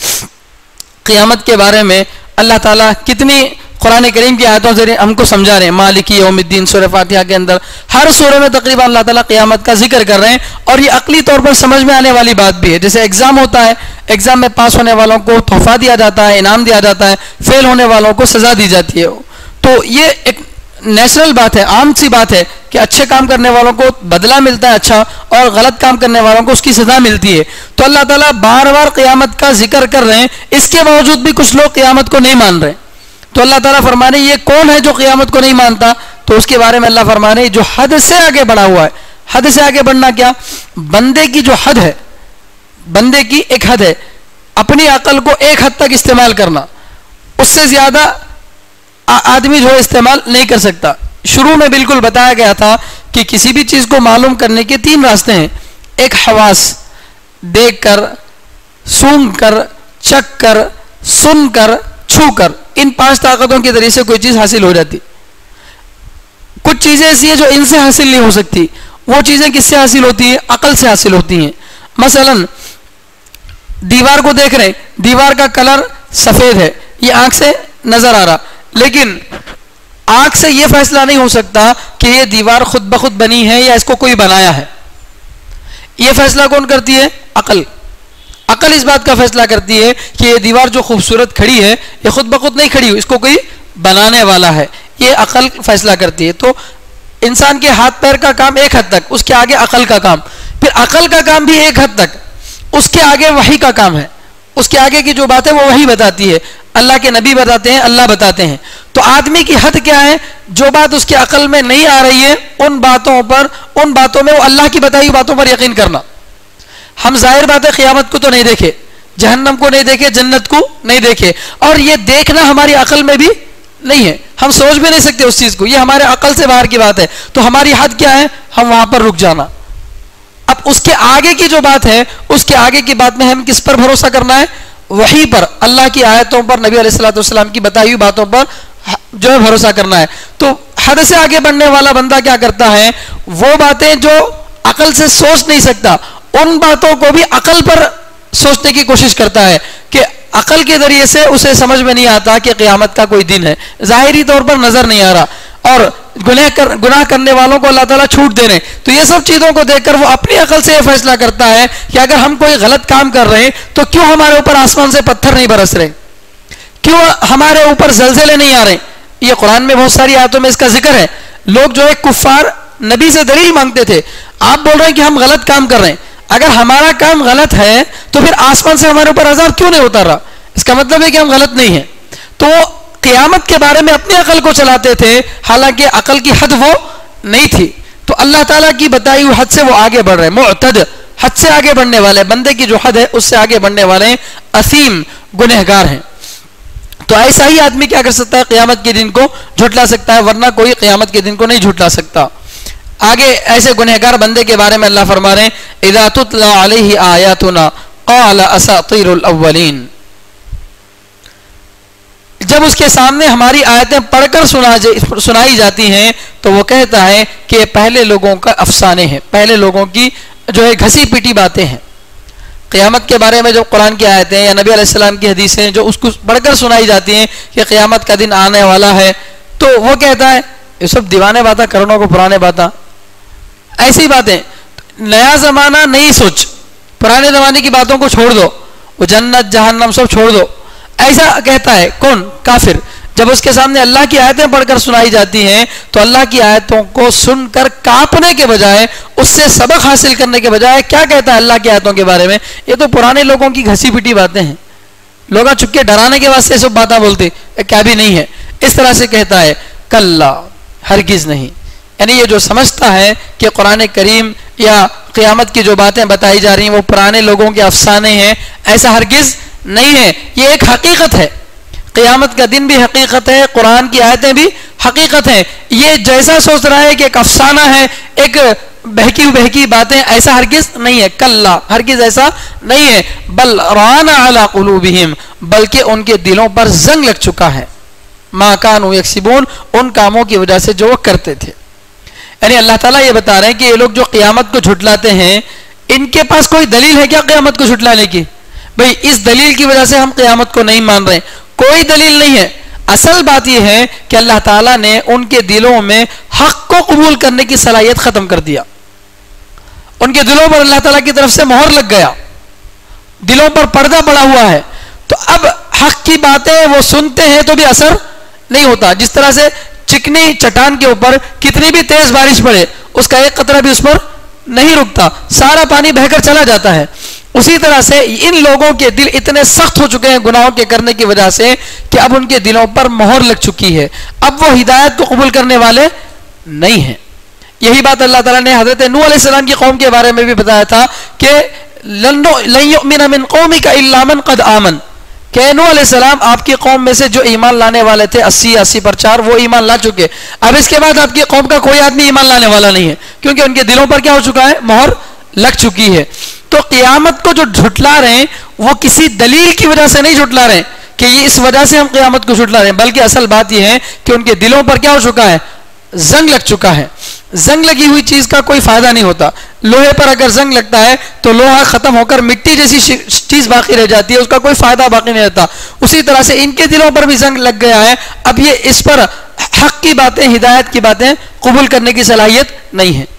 قیامت کے بارے میں اللہ تعالیٰ کتنی قرآن کریم کی آیتوں سے ہم کو سمجھا رہے ہیں، مالکی یوم الدین سورہ فاتحہ کے اندر ہر سورہ میں تقریباً اللہ تعالیٰ قیامت کا ذکر کر رہے ہیں، اور یہ عقلی طور پر سمجھ میں آنے والی بات بھی ہے۔ جیسے ایگزام ہوتا ہے، ایگزام میں پاس ہونے والوں کو تحفہ دیا جاتا ہے، انعام دیا جاتا ہے، فیل ہونے والوں کو سزا دی جاتی ہے، تو یہ ایک نیچرل بات ہے، عام سی بات ہے کہ اچھے کام کرنے والوں کو بدلہ ملتا ہے اچھا، اور غلط کام کرنے والوں کو اس کی سزا ملتی ہے۔ تو اللہ تعالیٰ بار بار قیامت کا ذکر کر رہے ہیں، اس کے باوجود بھی کچھ لوگ قیامت کو نہیں مان رہے، تو اللہ تعالیٰ فرما رہے ہیں یہ کون ہے جو قیامت کو نہیں مانتا؟ تو اس کے بارے میں اللہ فرما رہے ہیں جو حد سے آگے بڑھا ہوا ہے۔ حد سے آگے بڑھنا کیا؟ بندے کی جو حد ہے، بندے کی ایک حد ہے، اپنی عقل کو ایک حد تک استعمال کرنا، اس سے زیادہ آدمی جو ہے استعمال نہیں کر سکتا۔ شروع میں بالکل بتایا گیا تھا کہ کسی بھی چیز کو معلوم کرنے کے 3 راستے ہیں، ایک حواس، دیکھ کر، سونگھ کر، چکھ کر، سن کر، چھو کر، ان 5 طاقتوں کے ذریعے سے کوئی چیز حاصل ہو جاتی۔ کچھ چیزیں ایسی ہیں جو ان سے حاصل نہیں ہو سکتی، وہ چیزیں کس سے حاصل ہوتی ہیں؟ عقل سے حاصل ہوتی ہیں۔ مثلا دیوار کو دیکھ رہے ہیں، دیوار کا کلر سفید ہے، یہ آنکھ سے نظر آ رہا، لیکن آنکھ سے یہ فیصلہ نہیں ہو سکتا کہ یہ دیوار خود بخود بنی ہے یا اس کو کوئی بنایا ہے۔ یہ فیصلہ کون کرتی ہے؟ عقل۔ عقل اس بات کا فیصلہ کرتی ہے کہ یہ دیوار جو خوبصورت کھڑی ہے یہ خود بخود نہیں کھڑی ہوئی، اس کو کوئی بنانے والا ہے، یہ عقل فیصلہ کرتی ہے۔ تو انسان کے ہاتھ پیر کا کام ایک حد تک، اس کے آگے عقل کا کام، پھر عقل کا کام بھی ایک حد تک، اس کے آگے وحی کا کام ہے، اس کے آگے کی جو بات ہے وہ وحی بتاتی ہے، اللہ کے نبی بتاتے ہیں، اللہ بتاتے ہیں۔ تو آدمی کی حد کیا ہے؟ جو بات اس کے عقل میں نہیں آ رہی ہے ان باتوں میں وہ اللہ کی بتائی باتوں پر یقین کرنا۔ ہم ظاہر بات ہے قیامت کو تو نہیں دیکھے، جہنم کو نہیں دیکھے، جنت کو نہیں دیکھے، اور یہ دیکھنا ہماری عقل میں بھی نہیں ہے، ہم سوچ بھی نہیں سکتے اس چیز کو، یہ ہمارے عقل سے باہر کی بات ہے۔ تو ہماری حد کیا ہے؟ ہم وہاں پر رک جانا۔ اب اس کے آگے کی جو بات ہے، اس کے آگے کی بات میں ہم کس پر بھروسہ کرنا ہے؟ وحی پر، اللہ کی آیتوں پر، نبی علیہ الصلوۃ والسلام کی بتائی ہوئی باتوں پر جو ہے بھروسہ کرنا ہے۔ تو حد سے آگے بڑھنے والا بندہ کیا کرتا ہے؟ وہ باتیں جو عقل سے سوچ نہیں سکتا ان باتوں کو بھی عقل پر سوچنے کی کوشش کرتا ہے کہ عقل کے ذریعے سے اسے سمجھ میں نہیں آتا کہ قیامت کا کوئی دن ہے، ظاہری طور پر نظر نہیں آ رہا، اور گناہ کرنے والوں کو اللہ تعالیٰ چھوٹ دے رہے ہیں۔ تو یہ سب چیزوں کو دیکھ کر وہ اپنی عقل سے یہ فیصلہ کرتا ہے کہ اگر ہم کوئی غلط کام کر رہے ہیں تو کیوں ہمارے اوپر آسمان سے پتھر نہیں برس رہے، کیوں ہمارے اوپر زلزلے نہیں آ رہے۔ یہ قرآن میں بہت ساری آیتوں میں اس کا ذکر ہے۔ لوگ جو ہے کفار نبی سے دلیل مانگتے تھے، آپ بول رہے ہیں کہ ہم غلط کام کر رہے ہیں، اگر ہمارا کام غلط ہے تو پھر آسمان سے ہمارے اوپر عذاب کیوں نہیں ہوتا رہا؟ اس کا مطلب ہے کہ ہم غلط نہیں ہیں. تو قیامت کے بارے میں اپنی عقل کو چلاتے تھے، حالانکہ عقل کی حد وہ نہیں تھی. تو اللہ تعالیٰ کی بتائی ہوئی حد سے وہ آگے بڑھ رہے ہیں. معتد، حد سے آگے بڑھنے والے، بندے کی جو حد ہے اس سے آگے بڑھنے والے ہیں. اثیم، گنہگار ہیں. تو ایسا ہی آدمی کیا کر سکتا ہے؟ قیامت کے دن کو جھٹلا سکتا ہے، ورنہ کوئی قیامت کے دن کو نہیں جھٹلا سکتا. آگے ایسے گنہگار بندے کے بارے میں اللہ فرما رہے ہیں اذا تتلی علیہ آیاتنا قال اساطیر الاولین. جب اس کے سامنے ہماری آیتیں پڑھ کر سنائی جاتی ہیں تو وہ کہتا ہے کہ یہ پہلے لوگوں کا افسانے ہیں، پہلے لوگوں کی جو ہے گھسی پیٹی باتیں ہیں. قیامت کے بارے میں جو قرآن کی آیتیں یا نبی علیہ السلام کی حدیثیں جو اس کو پڑھ کر سنائی جاتی ہیں کہ قیامت کا دن آنے والا ہے، تو وہ کہتا ہے یہ سب دیوانے باتیں، کرنوں کو پرانے باتیں، ایسی باتیں. نیا زمانہ نئی سوچ، پرانے زمانے کی باتوں کو چھوڑ دو، وہ جنت جہنم سب چھوڑ دو، ایسا کہتا ہے کون؟ کافر. جب اس کے سامنے اللہ کی آیتیں پڑھ کر سنائی جاتی ہیں تو اللہ کی آیتوں کو سن کر کانپنے کے بجائے، اس سے سبق حاصل کرنے کے بجائے کیا کہتا ہے اللہ کی آیتوں کے بارے میں؟ یہ تو پرانے لوگوں کی گھسی پٹی باتیں ہیں، لوگ چپکے ڈرانے کے واسطے سب باتیں بولتے، کیا بھی نہیں ہے. اس طرح سے کہتا ہے کلا، ہرگز نہیں. یعنی یہ جو سمجھتا ہے کہ قرآن کریم یا قیامت کی جو باتیں بتائی جا رہی ہیں وہ پرانے لوگوں کے افسانے ہیں، ایسا ہرگز نہیں ہے. یہ ایک حقیقت ہے. قیامت کا دن بھی حقیقت ہے، قرآن کی آیتیں بھی حقیقت ہیں. یہ جیسا سوچ رہا ہے کہ ایک افسانہ ہے، ایک بہکی باتیں، ایسا ہرگز نہیں ہے. کلا، ہرگز ایسا نہیں ہے. بل ران علی قلوبہم، بلکہ ان کے دلوں پر زنگ لگ چکا ہے. ما کانوا یکسبون، ان کاموں کی وجہ سے جو وہ کرتے تھے. یعنی اللہ تعالیٰ یہ بتا رہے ہیں کہ یہ لوگ جو قیامت کو جھٹلاتے ہیں، ان کے پاس کوئی دلیل ہے کیا قیامت کو جھٹلانے کی؟ بھئی اس دلیل کی وجہ سے ہم قیامت کو نہیں مان رہے، کوئی دلیل نہیں ہے. اصل بات یہ ہے کہ اللہ تعالیٰ نے ان کے دلوں میں حق کو قبول کرنے کی صلاحیت ختم کر دیا. ان کے دلوں پر اللہ تعالیٰ کی طرف سے مہر لگ گیا، دلوں پر پردہ پڑا ہوا ہے. تو اب حق کی باتیں وہ سنتے ہیں تو بھی اثر نہیں ہوتا. جس طرح سے چکنی چٹان کے اوپر کتنی بھی تیز بارش پڑے اس کا ایک قطرہ بھی اس پر نہیں رکتا، سارا پانی بہہ کر چلا جاتا ہے. اسی طرح سے ان لوگوں کے دل اتنے سخت ہو چکے ہیں گناہوں کے کرنے کی وجہ سے کہ اب ان کے دلوں پر مہر لگ چکی ہے، اب وہ ہدایت کو قبول کرنے والے نہیں ہیں. یہی بات اللہ تعالیٰ نے حضرت نوح علیہ السلام کی قوم کے بارے میں بھی بتایا تھا کہ لن یؤمن من قومک الا من قد آمن، کہ نوح علیہ السلام آپ کی قوم میں سے جو ایمان لانے والے تھے 80 پر 4 وہ ایمان لا چکے، اب اس کے بعد آپ کی قوم کا کوئی آدمی ایمان لانے والا نہیں ہے، کیونکہ ان کے دلوں پر کیا ہو چکا ہے؟ مہر لگ چکی ہے. تو قیامت کو جو جھٹلا رہے ہیں وہ کسی دلیل کی وجہ سے نہیں جھٹلا رہے ہیں کہ یہ اس وجہ سے ہم قیامت کو جھٹلا رہے ہیں، بلکہ اصل بات یہ ہے کہ ان کے دلوں پر کیا ہو چکا ہے؟ زنگ لگ چکا ہے. زنگ لگی ہوئی چیز کا کوئی فائدہ نہیں ہوتا. لوہے پر اگر زنگ لگتا ہے تو لوہا ختم ہو کر مٹی جیسی چیز باقی رہ جاتی ہے، اس کا کوئی فائدہ باقی نہیں رہتا. اسی طرح سے ان کے دلوں پر بھی زنگ لگ گیا ہے، اب یہ اس پر حق کی باتیں، ہدایت کی باتیں قبول کرنے کی صلاحیت نہیں ہے.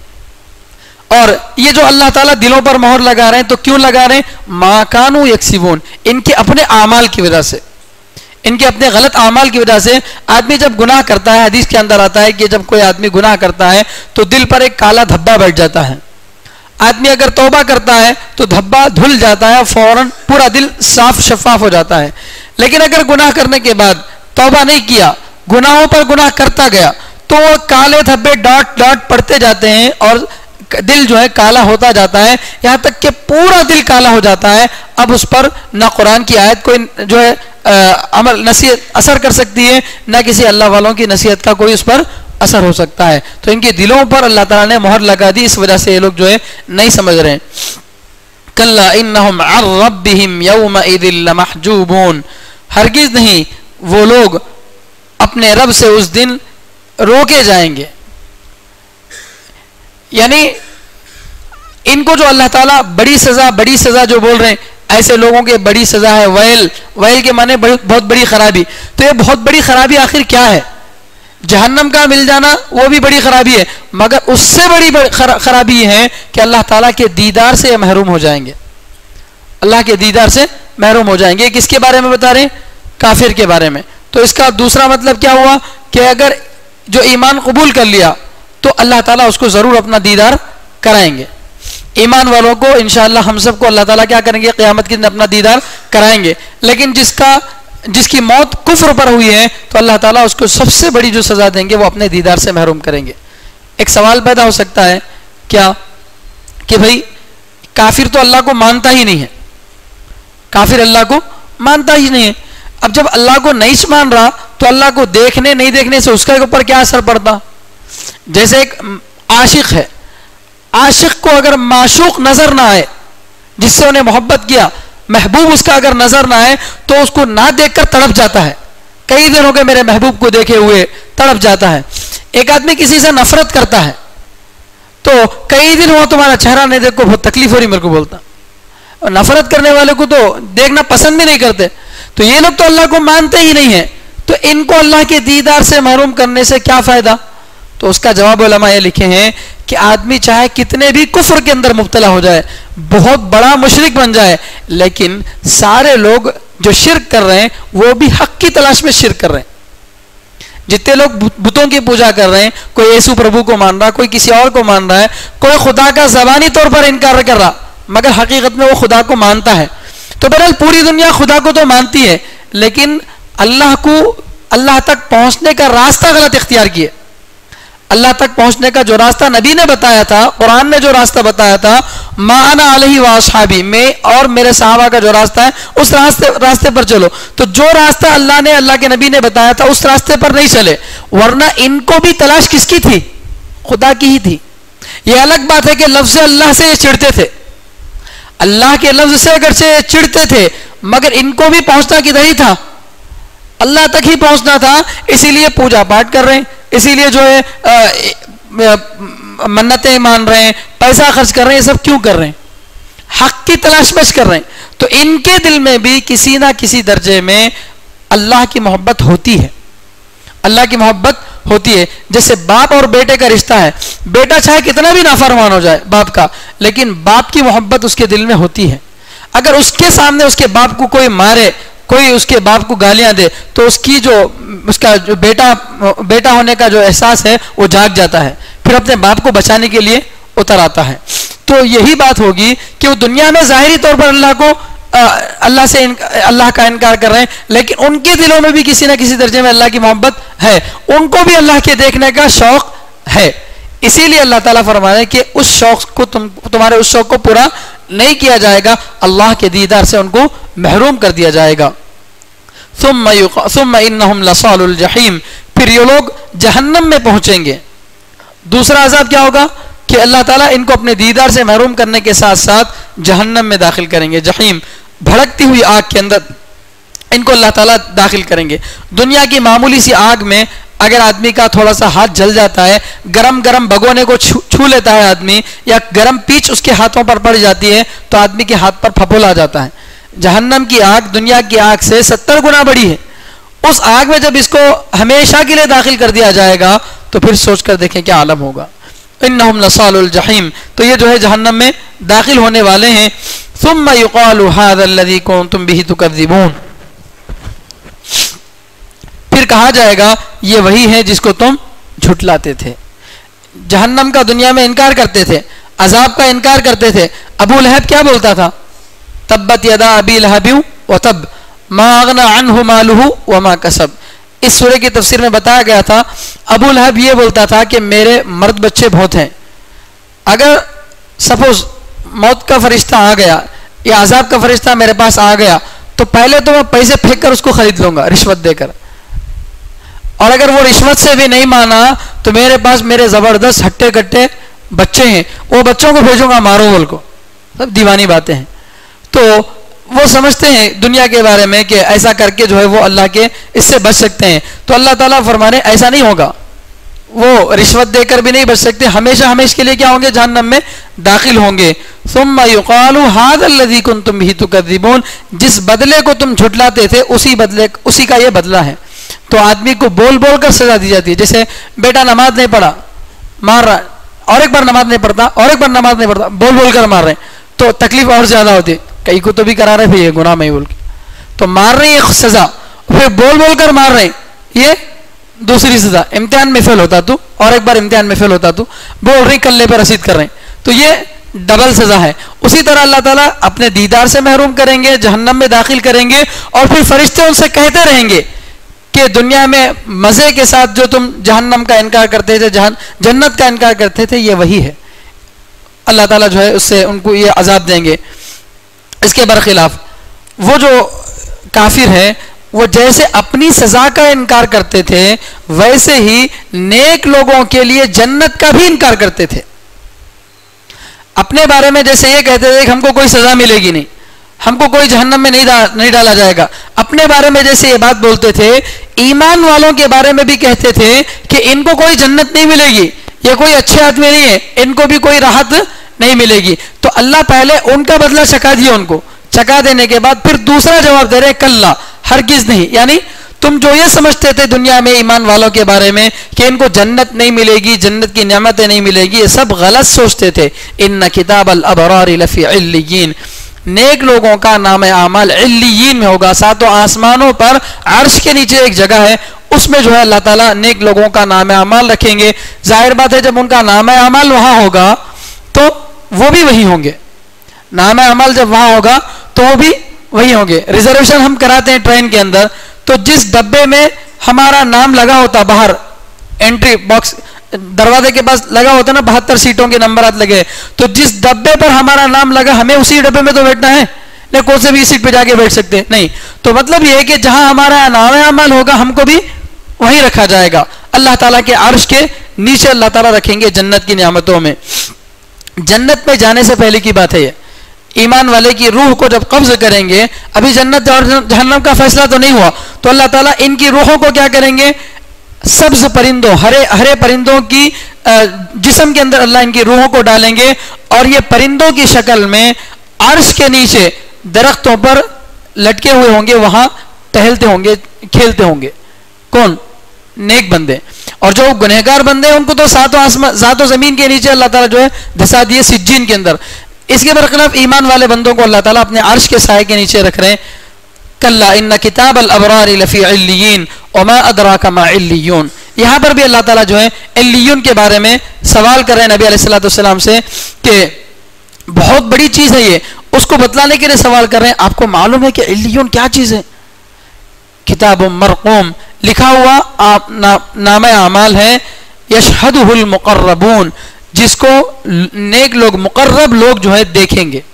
اور یہ جو اللہ تعالیٰ دلوں پر مہر لگا رہے ہیں تو کیوں لگا رہے ہیں؟ ما کانوا یکسبون، ان کے اپنے اعمال کی وجہ سے، ان کے اپنے غلط اعمال کی وجہ سے. آدمی جب گناہ کرتا ہے، حدیث کے اندر آتا ہے کہ جب کوئی آدمی گناہ کرتا ہے تو دل پر ایک کالا دھبا بیٹھ جاتا ہے. آدمی اگر توبہ کرتا ہے تو دھبا دھل جاتا ہے، فوراً پورا دل صاف شفاف ہو جاتا ہے. لیکن اگر گناہ کرنے کے بعد توبہ نہیں کیا، گناہوں پر گناہ کرتا گیا، تو وہ کالے دھبے ڈاٹ ڈاٹ پڑتے جاتے ہیں اور دل جو ہے کالا ہوتا جاتا ہے، یہاں تک کہ پورا دل کالا ہو جاتا ہے. اب اس پر نہ قرآن کی آیت کوئی جو ہے عمل نصیحت اثر کر سکتی ہے، نہ کسی اللہ والوں کی نصیحت کا کوئی اس پر اثر ہو سکتا ہے. تو ان کے دلوں پر اللہ تعالیٰ نے مہر لگا دی، اس وجہ سے یہ لوگ جو ہے نہیں سمجھ رہے ہیں. کلا انہم عن ربہم یومئذ لمحجوبون، ہرگز نہیں وہ لوگ اپنے رب سے اس دن روکے جائیں گے. یعنی ان کو جو اللہ تعالیٰ بڑی سزا جو بول رہے ہیں، ایسے لوگوں کے بڑی سزا ہے ویل. ویل کے معنی بہت بڑی خرابی. تو یہ بہت بڑی خرابی آخر کیا ہے؟ جہنم کا مل جانا وہ بھی بڑی خرابی ہے، مگر اس سے بڑی خرابی یہ ہے کہ اللہ تعالیٰ کے دیدار سے محروم ہو جائیں گے. اللہ کے دیدار سے محروم ہو جائیں گے. کس کے بارے میں بتا رہے ہیں؟ کافر کے بارے میں. تو اس کا دوسرا مطلب کیا ہوا کہ اگر جو ایمان قبول کر لیا تو اللہ تعالیٰ اس کو ضرور اپنا دیدار کرائیں گے. ایمان والوں کو انشاءاللہ ہم سب کو اللہ تعالیٰ کیا کریں گے؟ قیامت کے دن اپنا دیدار کرائیں گے. لیکن جس کی موت کفر پر ہوئی ہے تو اللہ تعالیٰ اس کو سب سے بڑی جو سزا دیں گے وہ اپنے دیدار سے محروم کریں گے. ایک سوال پیدا ہو سکتا ہے کیا کہ بھائی کافر تو اللہ کو مانتا ہی نہیں ہے, کافر اللہ کو مانتا ہی نہیں ہے. اب جب اللہ کو نہیں مان رہا تو اللہ کو دیکھنے نہیں دیکھنے سے اس کے اوپر کیا اثر پڑتا؟ جیسے ایک عاشق ہے, عاشق کو اگر معشوق نظر نہ آئے, جس سے انہیں محبت کیا, محبوب اس کا اگر نظر نہ آئے تو اس کو نہ دیکھ کر تڑپ جاتا ہے. کئی دن ہو گئے میرے محبوب کو دیکھے ہوئے, تڑپ جاتا ہے. ایک آدمی کسی سے نفرت کرتا ہے تو کئی دن ہوا تمہارا چہرہ نہیں دیکھ کو بہت تکلیف ہو رہی میرے کو بولتا. اور نفرت کرنے والے کو تو دیکھنا پسند بھی نہیں کرتے. تو یہ لوگ تو اللہ کو مانتے ہی نہیں ہیں, تو ان کو اللہ کے دیدار سے محروم کرنے سے کیا فائدہ؟ تو اس کا جواب علماء یہ لکھے ہیں کہ آدمی چاہے کتنے بھی کفر کے اندر مبتلا ہو جائے, بہت بڑا مشرک بن جائے, لیکن سارے لوگ جو شرک کر رہے ہیں وہ بھی حق کی تلاش میں شرک کر رہے ہیں. جتنے لوگ بتوں کی پوجا کر رہے ہیں, کوئی یسوع پربھو کو مان رہا, کوئی کسی اور کو مان رہا ہے, کوئی خدا کا زبانی طور پر انکار کر رہا مگر حقیقت میں وہ خدا کو مانتا ہے. تو بہرحال پوری دنیا خدا کو تو مانتی ہے لیکن اللہ تک پہنچنے کا راستہ غلط اختیار کیے. اللہ تک پہنچنے کا جو راستہ نبی نے بتایا تھا, قرآن نے جو راستہ بتایا تھا, ما انا علیہ واصحابی, میں اور میرے صحابہ کا جو راستہ ہے اس راستے پر چلو. تو جو راستہ اللہ نے, اللہ کے نبی نے بتایا تھا اس راستے پر نہیں چلے, ورنہ ان کو بھی تلاش کس کی تھی؟ خدا کی ہی تھی. یہ الگ بات ہے کہ لفظ اللہ سے یہ چڑھتے تھے, اللہ کے لفظ سے اگرچہ چڑھتے تھے مگر ان کو بھی پہنچنا کدھر ہی تھا؟ اللہ تک ہی پہنچنا تھا. اسی لیے پوجا پاٹ کر رہے ہیں, اسی لیے جو ہے منتیں مان رہے ہیں, پیسہ خرچ کر رہے ہیں. یہ سب کیوں کر رہے ہیں؟ حق کی تلاش بچ کر رہے ہیں. تو ان کے دل میں بھی کسی نہ کسی درجے میں اللہ کی محبت ہوتی ہے, اللہ کی محبت ہوتی ہے. جیسے باپ اور بیٹے کا رشتہ ہے, بیٹا چاہے کتنا بھی نافرمان ہو جائے باپ کا, لیکن باپ کی محبت اس کے دل میں ہوتی ہے. اگر اس کے سامنے اس کے باپ کو کوئی مارے, کوئی اس کے باپ کو گالیاں دے تو اس کا جو بیٹا ہونے کا جو احساس ہے وہ جاگ جاتا ہے, پھر اپنے باپ کو بچانے کے لیے اتر آتا ہے. تو یہی بات ہوگی کہ وہ دنیا میں ظاہری طور پر اللہ کا انکار کر رہے ہیں, لیکن ان کے دلوں میں بھی کسی نہ کسی درجے میں اللہ کی محبت ہے. ان کو بھی اللہ کے دیکھنے کا شوق ہے. اسی لیے اللہ تعالیٰ فرما رہے ہیں کہ اس شوق کو تمہارے اس شوق کو پورا نہیں کیا جائے گا, اللہ کے دیدار سے ان کو محروم کر دیا جائے گا. ثم انہم لصال الجحیم, پھر یہ لوگ جہنم میں پہنچیں گے. دوسرا عذاب کیا ہوگا کہ اللہ تعالیٰ ان کو اپنے دیدار سے محروم کرنے کے ساتھ ساتھ جہنم میں داخل کریں گے. جحیم, بھڑکتی ہوئی آگ کے اندر ان کو اللہ تعالیٰ داخل کریں گے. دنیا کی معمولی سی آگ میں اگر آدمی کا تھوڑا سا ہاتھ جل جاتا ہے, گرم بگونے کو چھو لیتا ہے آدمی, یا گرم پیچ اس کے ہاتھوں پر پڑ جاتی ہے تو آدمی کے ہاتھ پر پھپھولا جاتا ہے. جہنم کی آگ دنیا کی آگ سے 70 گنا بڑی ہے. اس آگ میں جب اس کو ہمیشہ کے لیے داخل کر دیا جائے گا تو پھر سوچ کر دیکھیں کیا عالم ہوگا. انہم لصال الجحیم, تو یہ جو ہے جہنم میں داخل ہونے والے ہیں. ثم یقال ھذا الذی کنتم بہ تکذبون, پھر کہا جائے گا یہ وہی ہے جس کو تم جھٹلاتے تھے. جہنم کا دنیا میں انکار کرتے تھے, عذاب کا انکار کرتے تھے. ابو لہب کیا بولتا تھا؟ تبت یدا ابی لہب وتب ما اغنى عنہ مالہ وما کسب. اس سورہ کی تفسیر میں بتایا گیا تھا ابو لہب یہ بولتا تھا کہ میرے مرد بچے بہت ہیں, اگر سپوز موت کا فرشتہ آ گیا یا عذاب کا فرشتہ میرے پاس آ گیا تو پہلے تو میں پیسے پھینک کر اس کو خرید لوں گا رشوت دے کر, اور اگر وہ رشوت سے بھی نہیں مانا تو میرے پاس میرے زبردست ہٹے کٹے بچے ہیں, وہ بچوں کو بھیجوں گا مارو بول کو. سب دیوانی باتیں ہیں. تو وہ سمجھتے ہیں دنیا کے بارے میں کہ ایسا کر کے جو ہے وہ اللہ کے اس سے بچ سکتے ہیں. تو اللہ تعالیٰ فرمانے ایسا نہیں ہوگا, وہ رشوت دے کر بھی نہیں بچ سکتے, ہمیشہ ہمیشہ کے لیے کیا ہوں گے؟ جہنم میں داخل ہوں گے. ثم یقال ھذا الذی کنتم بہ تکذبون, جس بدلے کو تم جھٹلاتے تھے اسی کا یہ بدلہ ہے. تو آدمی کو بول بول کر سزا دی جاتی ہے. جیسے بیٹا نماز نہیں پڑھا, مار رہا, اور ایک بار نماز نہیں پڑھتا, اور ایک بار نماز نہیں پڑھتا, بول بول کر مار رہے ہیں تو تکلیف اور زیادہ ہوتی ہے. کئی کو تو بھی کرا رہے یہ گناہ میں بول کے, تو مار رہے ہیں سزا, پھر بول بول کر مار رہے ہیں یہ دوسری سزا. امتحان میں فیل ہوتا تو, اور ایک بار امتحان میں فیل ہوتا تو, بول رہی کلے پہ رسید کر رہے ہیں, تو یہ ڈبل سزا ہے. اسی طرح اللہ تعالیٰ اپنے دیدار سے محروم کریں گے, جہنم میں داخل کریں گے, اور پھر فرشتے ان سے کہتے رہیں گے کہ دنیا میں مزے کے ساتھ جو تم جہنم کا انکار کرتے تھے, جنت کا انکار کرتے تھے, یہ وہی ہے. اللہ تعالیٰ جو ہے اس سے ان کو یہ عذاب دیں گے. اس کے برخلاف وہ جو کافر ہے وہ جیسے اپنی سزا کا انکار کرتے تھے ویسے ہی نیک لوگوں کے لیے جنت کا بھی انکار کرتے تھے. اپنے بارے میں جیسے یہ کہتے تھے کہ ہم کو کوئی سزا ملے گی نہیں, ہم کو کوئی جہنم میں نہیں ڈالا جائے گا. اپنے بارے میں جیسے یہ بات بولتے تھے, ایمان والوں کے بارے میں بھی کہتے تھے کہ ان کو کوئی جنت نہیں ملے گی, یہ کوئی اچھے آدمی نہیں ہے, ان کو بھی کوئی راحت نہیں ملے گی. تو اللہ پہلے ان کا بدلہ چکا دیا, ان کو چکا دینے کے بعد پھر دوسرا جواب دے رہے کلا, ہرگز نہیں. یعنی تم جو یہ سمجھتے تھے دنیا میں ایمان والوں کے بارے میں کہ ان کو جنت نہیں ملے گی, جنت کی نعمتیں نہیں ملے گی, یہ سب غلط سوچتے تھے. ان کتاب الابرار لفی علیین, نیک لوگوں کا نام اعمال علیین میں ہوگا. ساتوں آسمانوں پر عرش کے نیچے ایک جگہ ہے, اس میں جو ہے اللہ تعالیٰ نیک لوگوں کا نام اعمال رکھیں گے. ظاہر بات ہے جب ان کا نام اعمال وہاں ہوگا تو وہ بھی وہی ہوں گے. نام اعمال جب وہاں ہوگا تو وہ بھی وہی ہوں گے. ریزرویشن ہم کراتے ہیں ٹرین کے اندر, تو جس ڈبے میں ہمارا نام لگا ہوتا باہر انٹری باکس دروازے کے پاس لگا ہوتا نا, 72 سیٹوں کے نمبرات لگے, تو جس ڈبے پر ہمارا نام لگا ہمیں اسی ڈبے میں تو بیٹھنا ہے, نہیں کون سے بھی سیٹ پہ جا کے بیٹھ سکتے نہیں. تو مطلب یہ ہے کہ جہاں ہمارا نام اعمال ہوگا ہم کو بھی وہیں رکھا جائے گا. اللہ تعالیٰ کے عرش کے نیچے اللہ تعالیٰ رکھیں گے جنت کی نعمتوں میں. جنت میں جانے سے پہلے کی بات ہے یہ, ایمان والے کی روح کو جب قبض کریں گے, ابھی جنت اور جہنم کا فیصلہ تو نہیں ہوا, تو اللہ تعالیٰ ان کی روحوں کو کیا کریں گے, سبز پرندوں, ہرے پرندوں کی جسم کے اندر اللہ ان کی روحوں کو ڈالیں گے, اور یہ پرندوں کی شکل میں عرش کے نیچے درختوں پر لٹکے ہوئے ہوں گے, وہاں ٹہلتے ہوں گے, کھیلتے ہوں گے. کون؟ نیک بندے. اور جو گنہگار بندے ہیں ان کو تو ذات و زمین کے نیچے اللہ تعالیٰ جو ہے دھسا دیے سجین کے اندر. اس کے برخلاف ایمان والے بندوں کو اللہ تعالیٰ اپنے عرش کے سائے کے نیچے رکھ رہے ہیں. کلا ان کتاب الابرار لفی علیین وما ادراک ما علیون. یہاں پر بھی اللہ تعالیٰ جو ہے علیون کے بارے میں سوال کر رہے ہیں نبی علیہ الصلوۃ والسلام سے کہ بہت بڑی چیز ہے یہ, اس کو بتلانے کے لیے سوال کر رہے ہیں. آپ کو معلوم ہے کہ علیون کیا چیز ہے؟ کتاب مرقوم, لکھا ہوا نام اعمال ہے, یشہدہ المقربون, جس کو نیک لوگ, مقرب لوگ جو ہے دیکھیں گے.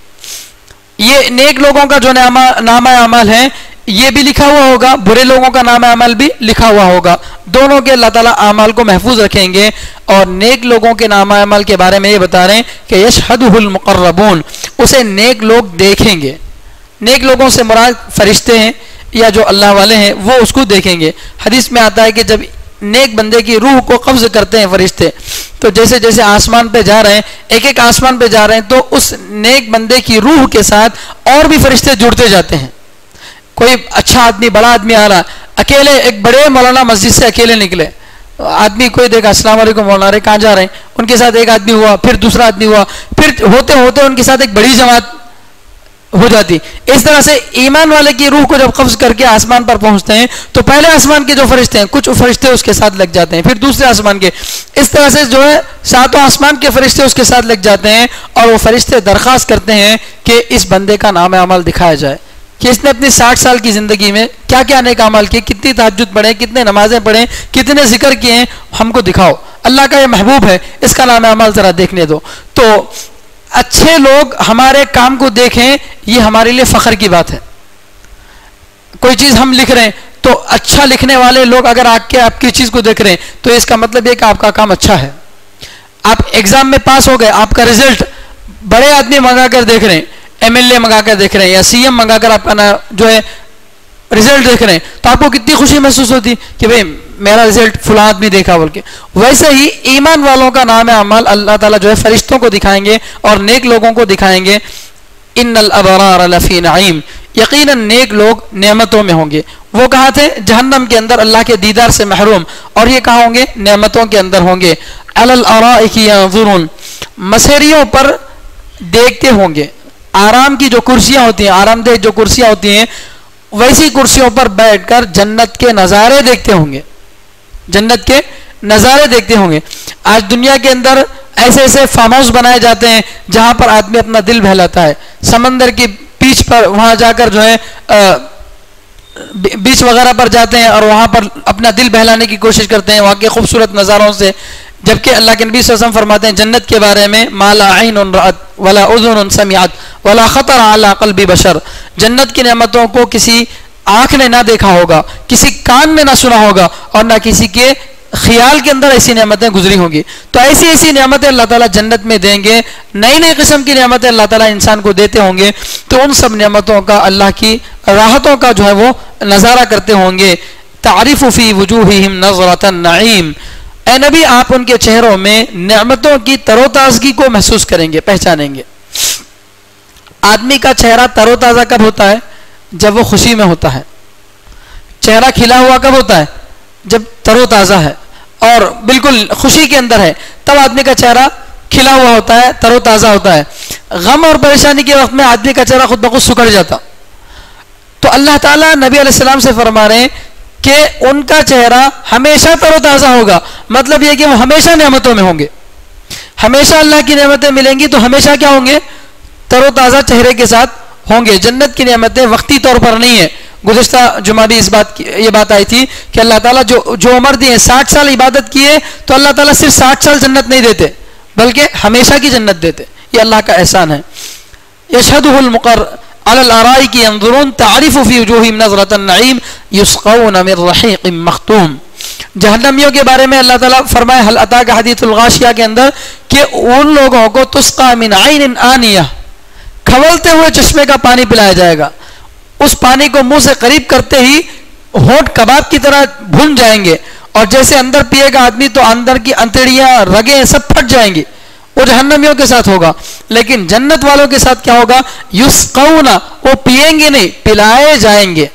یہ نیک لوگوں کا جو نام اعمال ہے یہ بھی لکھا ہوا ہوگا, برے لوگوں کا نام اعمال بھی لکھا ہوا ہوگا. دونوں کے اللہ تعالیٰ اعمال کو محفوظ رکھیں گے. اور نیک لوگوں کے نام اعمال کے بارے میں یہ بتا رہے ہیں کہ یشہدہ المقربون, اسے نیک لوگ دیکھیں گے. نیک لوگوں سے مراد فرشتے ہیں یا جو اللہ والے ہیں وہ اس کو دیکھیں گے. حدیث میں آتا ہے کہ جب نیک بندے کی روح کو قبض کرتے ہیں فرشتے, تو جیسے جیسے آسمان پہ جا رہے ہیں, ایک آسمان پہ جا رہے ہیں, تو اس نیک بندے کی روح کے ساتھ اور بھی فرشتے جڑتے جاتے ہیں. کوئی اچھا آدمی, بڑا آدمی آ رہا, اکیلے ایک بڑے مولانا مسجد سے اکیلے نکلے, آدمی کوئی دیکھا السلام علیکم مولانا, کہاں جا رہے ہیں, ان کے ساتھ ایک آدمی ہوا, پھر دوسرا آدمی ہوا, پھر ہوتے ہوتے ان کے ساتھ ایک بڑی جماعت ہو جاتی. اس طرح سے ایمان والے کی روح کو جب قبض کر کے آسمان پر پہنچتے ہیں تو پہلے آسمان کے جو فرشتے ہیں کچھ فرشتے اس کے ساتھ لگ جاتے ہیں, پھر دوسرے آسمان کے, اس طرح سے جو ہے ساتوں آسمان کے فرشتے اس کے ساتھ لگ جاتے ہیں, اور وہ فرشتے درخواست کرتے ہیں کہ اس بندے کا نام اعمال دکھایا جائے کہ اس نے اپنی 60 سال کی زندگی میں کیا کیا نیک اعمال کیے, کتنی تہجد پڑھے, کتنے نمازیں پڑھیں, کتنے ذکر کیے ہیں, ہم کو دکھاؤ. اللہ کا یہ محبوب ہے, اس کا نام اعمال ذرا دیکھنے دو. تو اچھے لوگ ہمارے کام کو دیکھیں, یہ ہمارے لیے فخر کی بات ہے. کوئی چیز ہم لکھ رہے ہیں تو اچھا لکھنے والے لوگ اگر آ کے آپ کی چیز کو دیکھ رہے ہیں تو اس کا مطلب یہ کہ آپ کا کام اچھا ہے. آپ ایگزام میں پاس ہو گئے, آپ کا رزلٹ بڑے آدمی منگا کر دیکھ رہے ہیں, ایم ایل اے منگا کر دیکھ رہے ہیں, یا سی ایم منگا کر آپ کا جو ہے رزلٹ دیکھ رہے ہیں, تو آپ کو کتنی خوشی محسوس ہوتی کہ بھئی میرا رزلٹ فلاں آدمی دیکھا بول کے. ویسے ہی ایمان والوں کا نام اعمال اللہ تعالیٰ جو ہے فرشتوں کو دکھائیں گے اور نیک لوگوں کو دکھائیں گے. ان الابرار لفی نعیم, یقیناً نیک لوگ نعمتوں میں ہوں گے. وہ کہاں تھے؟ جہنم کے اندر, اللہ کے دیدار سے محروم. اور یہ کہاں ہوں گے؟ نعمتوں کے اندر ہوں گے. علی الارائک ینظرون, مسیریوں پر دیکھتے ہوں گے. آرام کی جو کرسیاں ہوتی ہیں, آرام دہ جو کرسیاں ہوتی ہیں, ویسی کرسیوں پر بیٹھ کر جنت کے نظارے دیکھتے ہوں گے. جنت کے نظارے دیکھتے ہوں گے. آج دنیا کے اندر ایسے ایسے فارم ہاؤس بنائے جاتے ہیں جہاں پر آدمی اپنا دل بہلاتا ہے، سمندر کی بیچ پر وہاں جا کر جو ہے بیچ وغیرہ پر جاتے ہیں اور وہاں پر اپنا دل بہلانے کی کوشش کرتے ہیں وہاں کے خوبصورت نظاروں سے، جبکہ اللہ کے نبی صلی اللہ علیہ وسلم فرماتے ہیں جنت کے بارے میں ما لا عین رأت ولا اذن سمعت ولا خطر علی قلب بشر، جنت کی نعمتوں کو کسی آنکھ نے نہ دیکھا ہوگا، کسی کان نے نہ سنا ہوگا، اور نہ کسی کے خیال کے اندر ایسی نعمتیں گزری ہوں گی۔ تو ایسی ایسی نعمتیں اللہ تعالیٰ جنت میں دیں گے، نئی نئی قسم کی نعمتیں اللہ تعالیٰ انسان کو دیتے ہوں گے، تو ان سب نعمتوں کا اللہ کی راحتوں کا جو ہے وہ نظارہ کرتے ہوں گے۔ تعریف فی وجوہہم نظرۃ النعیم، اے نبی آپ ان کے چہروں میں نعمتوں کی تر و تازگی کو محسوس کریں گے، پہچانیں گے۔ آدمی کا چہرہ تر و تازہ کب ہوتا ہے؟ جب وہ خوشی میں ہوتا ہے۔ چہرہ کھلا ہوا کب ہوتا ہے؟ جب تر و تازہ ہے اور بالکل خوشی کے اندر ہے، تب آدمی کا چہرہ کھلا ہوا ہوتا ہے، تر و تازہ ہوتا ہے۔ غم اور پریشانی کے وقت میں آدمی کا چہرہ خود بخود سکڑ جاتا۔ تو اللہ تعالیٰ نبی علیہ السلام سے فرما رہے ہیں کہ ان کا چہرہ ہمیشہ تر و تازہ ہوگا، مطلب یہ کہ وہ ہمیشہ نعمتوں میں ہوں گے، ہمیشہ اللہ کی نعمتیں ملیں گی، تو ہمیشہ کیا ہوں گے؟ تر و تازہ چہرے کے ساتھ ہوں گے۔ جنت کی نعمتیں وقتی طور پر نہیں ہے۔ گزشتہ جمعہ بھی یہ بات آئی تھی کہ اللہ تعالیٰ جو عمر دی ہے 60 سال عبادت کیے تو اللہ تعالیٰ صرف 60 سال جنت نہیں دیتے بلکہ ہمیشہ کی جنت دیتے، یہ اللہ کا احسان ہے۔ یشہدہ المقر علی الارائک ینظرون تعریف فی وجوہہم نظرۃ النعیم یسقون من رحیق مختوم۔ جہنمیوں کے بارے میں اللہ تعالیٰ فرمائے هل اتاک حدیث الغاشیہ کے اندر کہ ان لوگوں کو تسقى من عین آنیہ، کھولتے ہوئے چشمے کا پانی پلایا جائے گا، اس پانی کو منہ سے قریب کرتے ہی ہونٹ کباب کی طرح بھن جائیں گے، اور جیسے اندر پیے گا آدمی تو اندر کی انتڑیاں رگیں سب پھٹ جائیں گی۔ وہ جہنمیوں کے ساتھ ہوگا، لیکن جنت والوں کے ساتھ کیا ہوگا؟ یسقون، وہ پیئیں گے نہیں، پلائے جائیں گے۔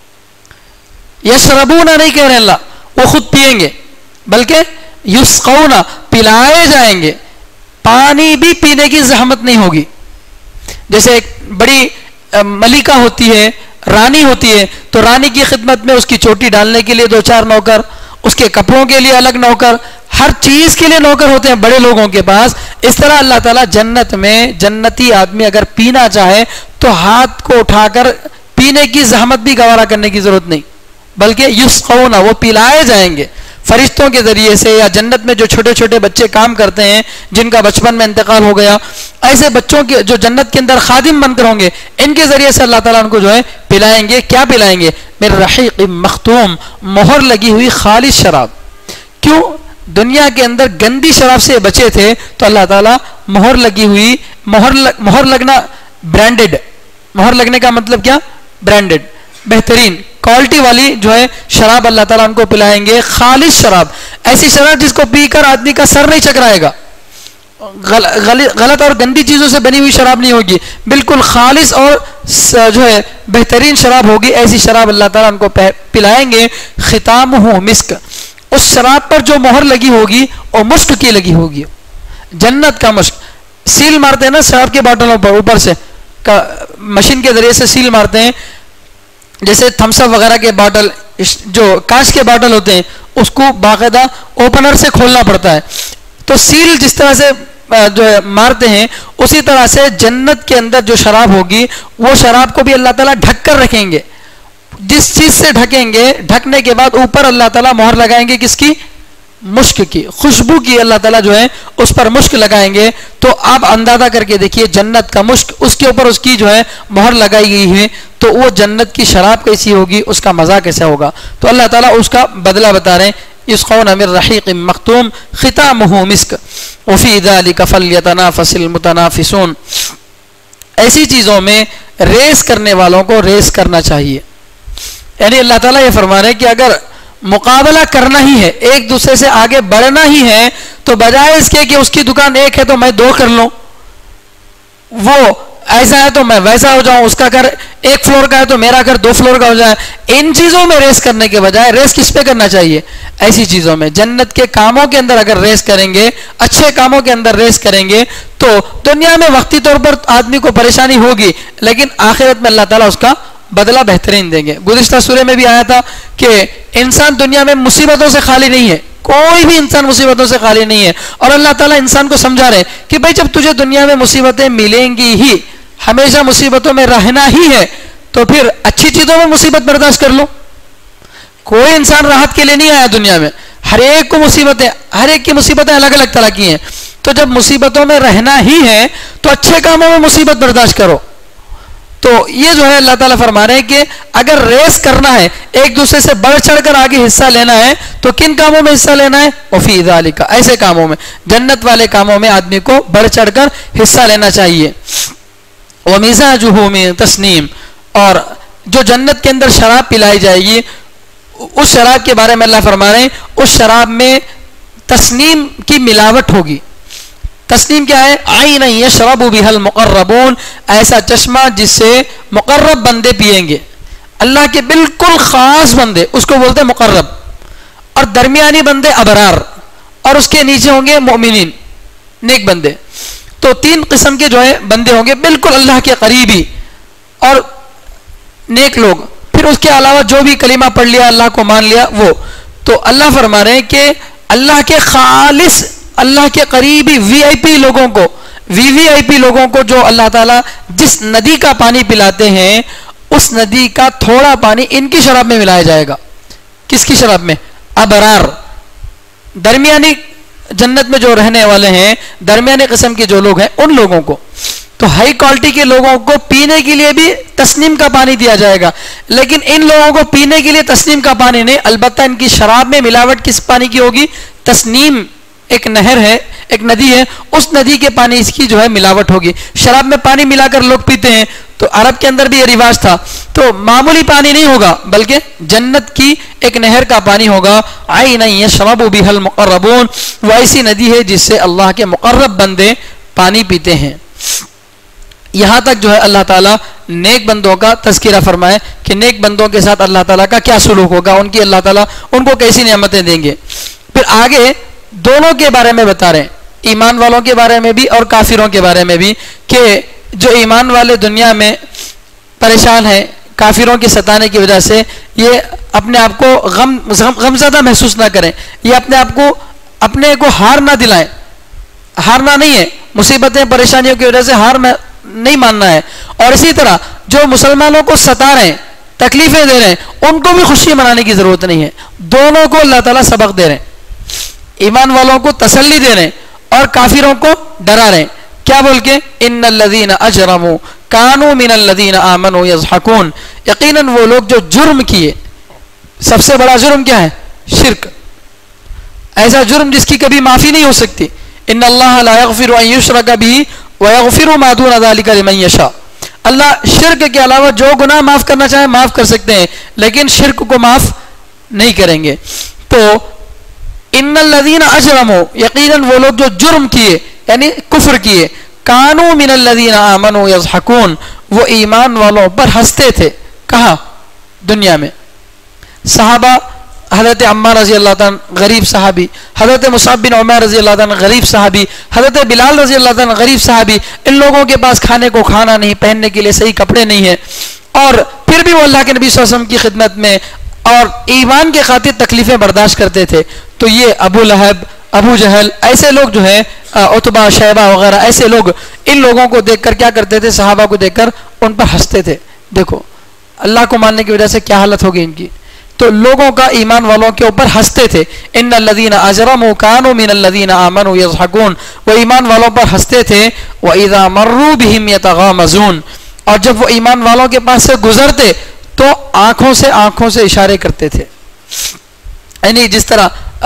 یشربون نہیں کہہ رہے اللہ، وہ خود پیئیں گے، بلکہ یسقون، پلائے جائیں گے۔ پانی بھی پینے کی زحمت نہیں ہوگی۔ جیسے ایک بڑی ملکہ ہوتی ہے، رانی ہوتی ہے، تو رانی کی خدمت میں اس کی چوٹی ڈالنے کے لیے 2-4 نوکر، اس کے کپڑوں کے لیے الگ نوکر، ہر چیز کے لیے نوکر ہوتے ہیں بڑے لوگوں کے پاس۔ اس طرح اللہ تعالیٰ جنت میں جنتی آدمی اگر پینا چاہے تو ہاتھ کو اٹھا کر پینے کی زحمت بھی گوارا کرنے کی ضرورت نہیں، بلکہ یسقون، وہ پلائے جائیں گے فرشتوں کے ذریعے سے، یا جنت میں جو چھوٹے چھوٹے بچے کام کرتے ہیں جن کا بچپن میں انتقال ہو گیا، ایسے بچوں کے جو جنت کے اندر خادم بن کر ہوں گے، ان کے ذریعے سے اللہ تعالیٰ ان کو جو ہے پلائیں گے۔ کیا پلائیں گے؟ من رحیق مختوم، مہر لگی ہوئی خالص شراب۔ کیوں؟ دنیا کے اندر گندی شراب سے بچے تھے تو اللہ تعالیٰ مہر لگی ہوئی، مہر لگنا برانڈڈ، مہر لگنے کا مطلب کیا؟ برانڈڈ، بہترین کوالٹی والی جو ہے شراب اللہ تعالیٰ ان کو پلائیں گے، خالص شراب، ایسی شراب جس کو پی کر آدمی کا سر نہیں چکرائے گا، غلط اور گندی چیزوں سے بنی ہوئی شراب نہیں ہوگی، بالکل خالص اور جو ہے بہترین شراب ہوگی۔ ایسی شراب اللہ تعالیٰ ان کو پلائیں گے۔ ختامہ مسک، اس شراب پر جو مہر لگی ہوگی وہ مشک کی لگی ہوگی، جنت کا مشک۔ سیل مارتے ہیں نا شراب کے باٹلوں پر، اوپر سے مشین کے ذریعے سے سیل مارتے ہیں، جیسے تھمس اپ وغیرہ کے باٹل، جو کانچ کے باٹل ہوتے ہیں، اس کو باقاعدہ اوپنر سے کھولنا پڑتا ہے۔ تو سیل جس طرح سے جو ہے مارتے ہیں، اسی طرح سے جنت کے اندر جو شراب ہوگی وہ شراب کو بھی اللہ تعالیٰ ڈھک کر رکھیں گے۔ جس چیز سے ڈھکیں گے، ڈھکنے کے بعد اوپر اللہ تعالیٰ مہر لگائیں گے، کس کی؟ مشک کی، خوشبو کی اللہ تعالیٰ جو ہے اس پر مشک لگائیں گے۔ تو آپ اندازہ کر کے دیکھیے جنت کا مشک، اس کے اوپر اس کی جو ہے مہر لگائی گئی ہے، تو وہ جنت کی شراب کیسی ہوگی، اس کا مزہ کیسا ہوگا۔ تو اللہ تعالیٰ اس کا بدلہ بتا رہے ہیں، یسقون من رحیق مختوم ختامہ مسک وفی ذلک فلیتنافس المتنافسون۔ ایسی چیزوں میں ریس کرنے والوں کو ریس کرنا چاہیے۔ یعنی اللہ تعالیٰ یہ فرما رہے ہیں کہ اگر مقابلہ کرنا ہی ہے، ایک دوسرے سے آگے بڑھنا ہی ہے، تو بجائے اس کے کہ اس کی دکان ایک ہے تو میں 2 کر لوں، وہ ایسا ہے تو میں ویسا ہو جاؤں، اس کا گھر 1 فلور کا ہے تو میرا گھر 2 فلور کا ہو جائے، ان چیزوں میں ریس کرنے کے بجائے ریس کس پہ کرنا چاہیے؟ ایسی چیزوں میں، جنت کے کاموں کے اندر اگر ریس کریں گے، اچھے کاموں کے اندر ریس کریں گے، تو دنیا میں وقتی طور پر آدمی کو پریشانی ہوگی، لیکن آخرت میں اللہ تعالیٰ اس کا بدلہ بہترین دیں گے۔ گزشتہ سورہ میں بھی آیا تھا کہ انسان دنیا میں مصیبتوں سے خالی نہیں ہے، کوئی بھی انسان مصیبتوں سے خالی نہیں ہے. اور اللہ تعالیٰ انسان کو سمجھا رہے کہ بھائی جب تجھے دنیا میں مصیبتیں ملیں گی ہی, ہمیشہ مصیبتوں میں رہنا ہی ہے, تو پھر اچھی چیزوں میں مصیبت برداشت کر لو. کوئی انسان راحت کے لیے نہیں آیا دنیا میں, ہر ایک کو مصیبتیں, ہر ایک کی مصیبتیں الگ الگ طرح کی ہیں. تو جب مصیبتوں میں رہنا ہی ہے تو اچھے کاموں میں مصیبت برداشت کرو. تو یہ جو ہے اللہ تعالیٰ فرما رہے ہیں کہ اگر ریس کرنا ہے, ایک دوسرے سے بڑھ چڑھ کر آگے حصہ لینا ہے, تو کن کاموں میں حصہ لینا ہے؟ وفی ذالک, ایسے کاموں میں, جنت والے کاموں میں آدمی کو بڑھ چڑھ کر حصہ لینا چاہیے. ومزاجہ من تسنیم, اور جو جنت کے اندر شراب پلائی جائے گی اس شراب کے بارے میں اللہ فرما رہے ہیں اس شراب میں تسنیم کی ملاوٹ ہوگی. تسنیم کیا ہے؟ عین یشرب بها المقربون, ایسا چشمہ جس سے مقرب بندے پیئیں گے, اللہ کے بالکل خاص بندے, اس کو بولتے ہیں مقرب, اور درمیانی بندے ابرار, اور اس کے نیچے ہوں گے مومنین, نیک بندے. تو تین قسم کے جو ہے بندے ہوں گے بالکل اللہ کے قریبی اور نیک لوگ. پھر اس کے علاوہ جو بھی کلمہ پڑھ لیا, اللہ کو مان لیا, وہ. تو اللہ فرما رہے ہیں کہ اللہ کے خالص, اللہ کے قریبی وی آئی پی لوگوں کو, وی آئی پی لوگوں کو جو اللہ تعالیٰ جس ندی کا پانی پلاتے ہیں اس ندی کا تھوڑا پانی ان کی شراب میں ملایا جائے گا. کس کی شراب میں؟ ابرار, درمیانی جنت میں جو رہنے والے ہیں, درمیانی قسم کے جو لوگ ہیں ان لوگوں کو. تو ہائی کوالٹی کے لوگوں کو پینے کے لیے بھی تسنیم کا پانی دیا جائے گا, لیکن ان لوگوں کو پینے کے لیے تسنیم کا پانی نہیں, البتہ ان کی شراب میں ملاوٹ کس پانی کی ہوگی؟ تسنیم ایک نہر ہے, ایک ندی ہے, اس ندی کے پانی اس کی جو ہے ملاوٹ ہوگی. شراب میں پانی ملا کر لوگ پیتے ہیں, تو عرب کے اندر بھی یہ رواج تھا. تو معمولی پانی نہیں ہوگا بلکہ جنت کی ایک نہر کا پانی ہوگا. عین یشرب بها المقربون, وہ ایسی ندی ہے جس سے اللہ کے مقرب بندے پانی پیتے ہیں. یہاں تک جو ہے اللہ تعالیٰ نیک بندوں کا تذکرہ فرمائے کہ نیک بندوں کے ساتھ اللہ تعالیٰ کا کیا سلوک ہوگا, ان کی اللہ تعالیٰ ان کو کیسی نعمتیں دیں گے. پھر آگے دونوں کے بارے میں بتا رہے ہیں, ایمان والوں کے بارے میں بھی اور کافروں کے بارے میں بھی, کہ جو ایمان والے دنیا میں پریشان ہیں کافروں کے ستانے کی وجہ سے, یہ اپنے آپ کو غمزدہ محسوس نہ کریں, یہ اپنے کو ہار نہ دلائیں. ہارنا نہیں ہے, مصیبتیں پریشانیوں کی وجہ سے ہار نہیں ماننا ہے. اور اسی طرح جو مسلمانوں کو ستا رہے ہیں, تکلیفیں دے رہے ہیں, ان کو بھی خوشی منانے کی ضرورت نہیں ہے. دونوں کو اللہ تعالیٰ سبق دے رہے ہیں, ایمان والوں کو تسلی دے رہے ہیں اور کافروں کو ڈرا رہے ہیں. کیا بول کے؟ ان الذین اجرموا کانوا من الذین آمنوا یضحکون, یقیناً وہ لوگ جو جرم کیے, سب سے بڑا جرم کیا ہے؟ شرک, ایسا جرم جس کی کبھی معافی نہیں ہو سکتی. ان اللہ لا یغفر ان یشرک بہ ویغفر ما دون ذلک لمن یشاء, اللہ شرک کے علاوہ جو گناہ معاف کرنا چاہے معاف کر سکتے ہیں, لیکن شرک کو معاف نہیں کریں گے. تو ان الذین اجرموا, یقیناً وہ لوگ جو جرم کیے یعنی کفر کیے, کانوا من الذین آمنوا یضحکون, وہ ایمان والوں پر ہنستے تھے. کہاں؟ دنیا میں. صحابہ, حضرت عمار رضی اللہ تعالیٰ غریب صحابی, حضرت مصعب بن عمیر رضی اللہ تعالیٰ غریب صحابی, حضرت بلال رضی اللہ تعالیٰ غریب صحابی, ان لوگوں کے پاس کھانے کو کھانا نہیں, پہننے کے لیے صحیح کپڑے نہیں ہیں, اور پھر بھی وہ اللہ کے نبی صلی اللہ علیہ وسلم کی خدمت میں اور ایمان کے خاطر تکلیفیں برداشت کرتے تھے. تو یہ ابو لہب, ابو جہل, ایسے لوگ جو ہے, عتبہ, شیبہ وغیرہ, ایسے لوگ ان لوگوں کو دیکھ کر کیا کرتے تھے؟ صحابہ کو دیکھ کر ان پر ہنستے تھے. دیکھو اللہ کو ماننے کی وجہ سے کیا حالت ہوگی ان کی. تو لوگوں کا ایمان والوں کے اوپر ہنستے تھے. ان الذین اجرموا کانوا من الذین آمنوا یضحکون, وہ ایمان والوں پر ہنستے تھے. وَإِذَا مَرُّوا بِهِمْ يَتَغَامَزُونَ, اور جب وہ ایمان والوں کے پاس سے گزرتے تو آنکھوں سے اشارے کرتے تھے. یعنی جس طرح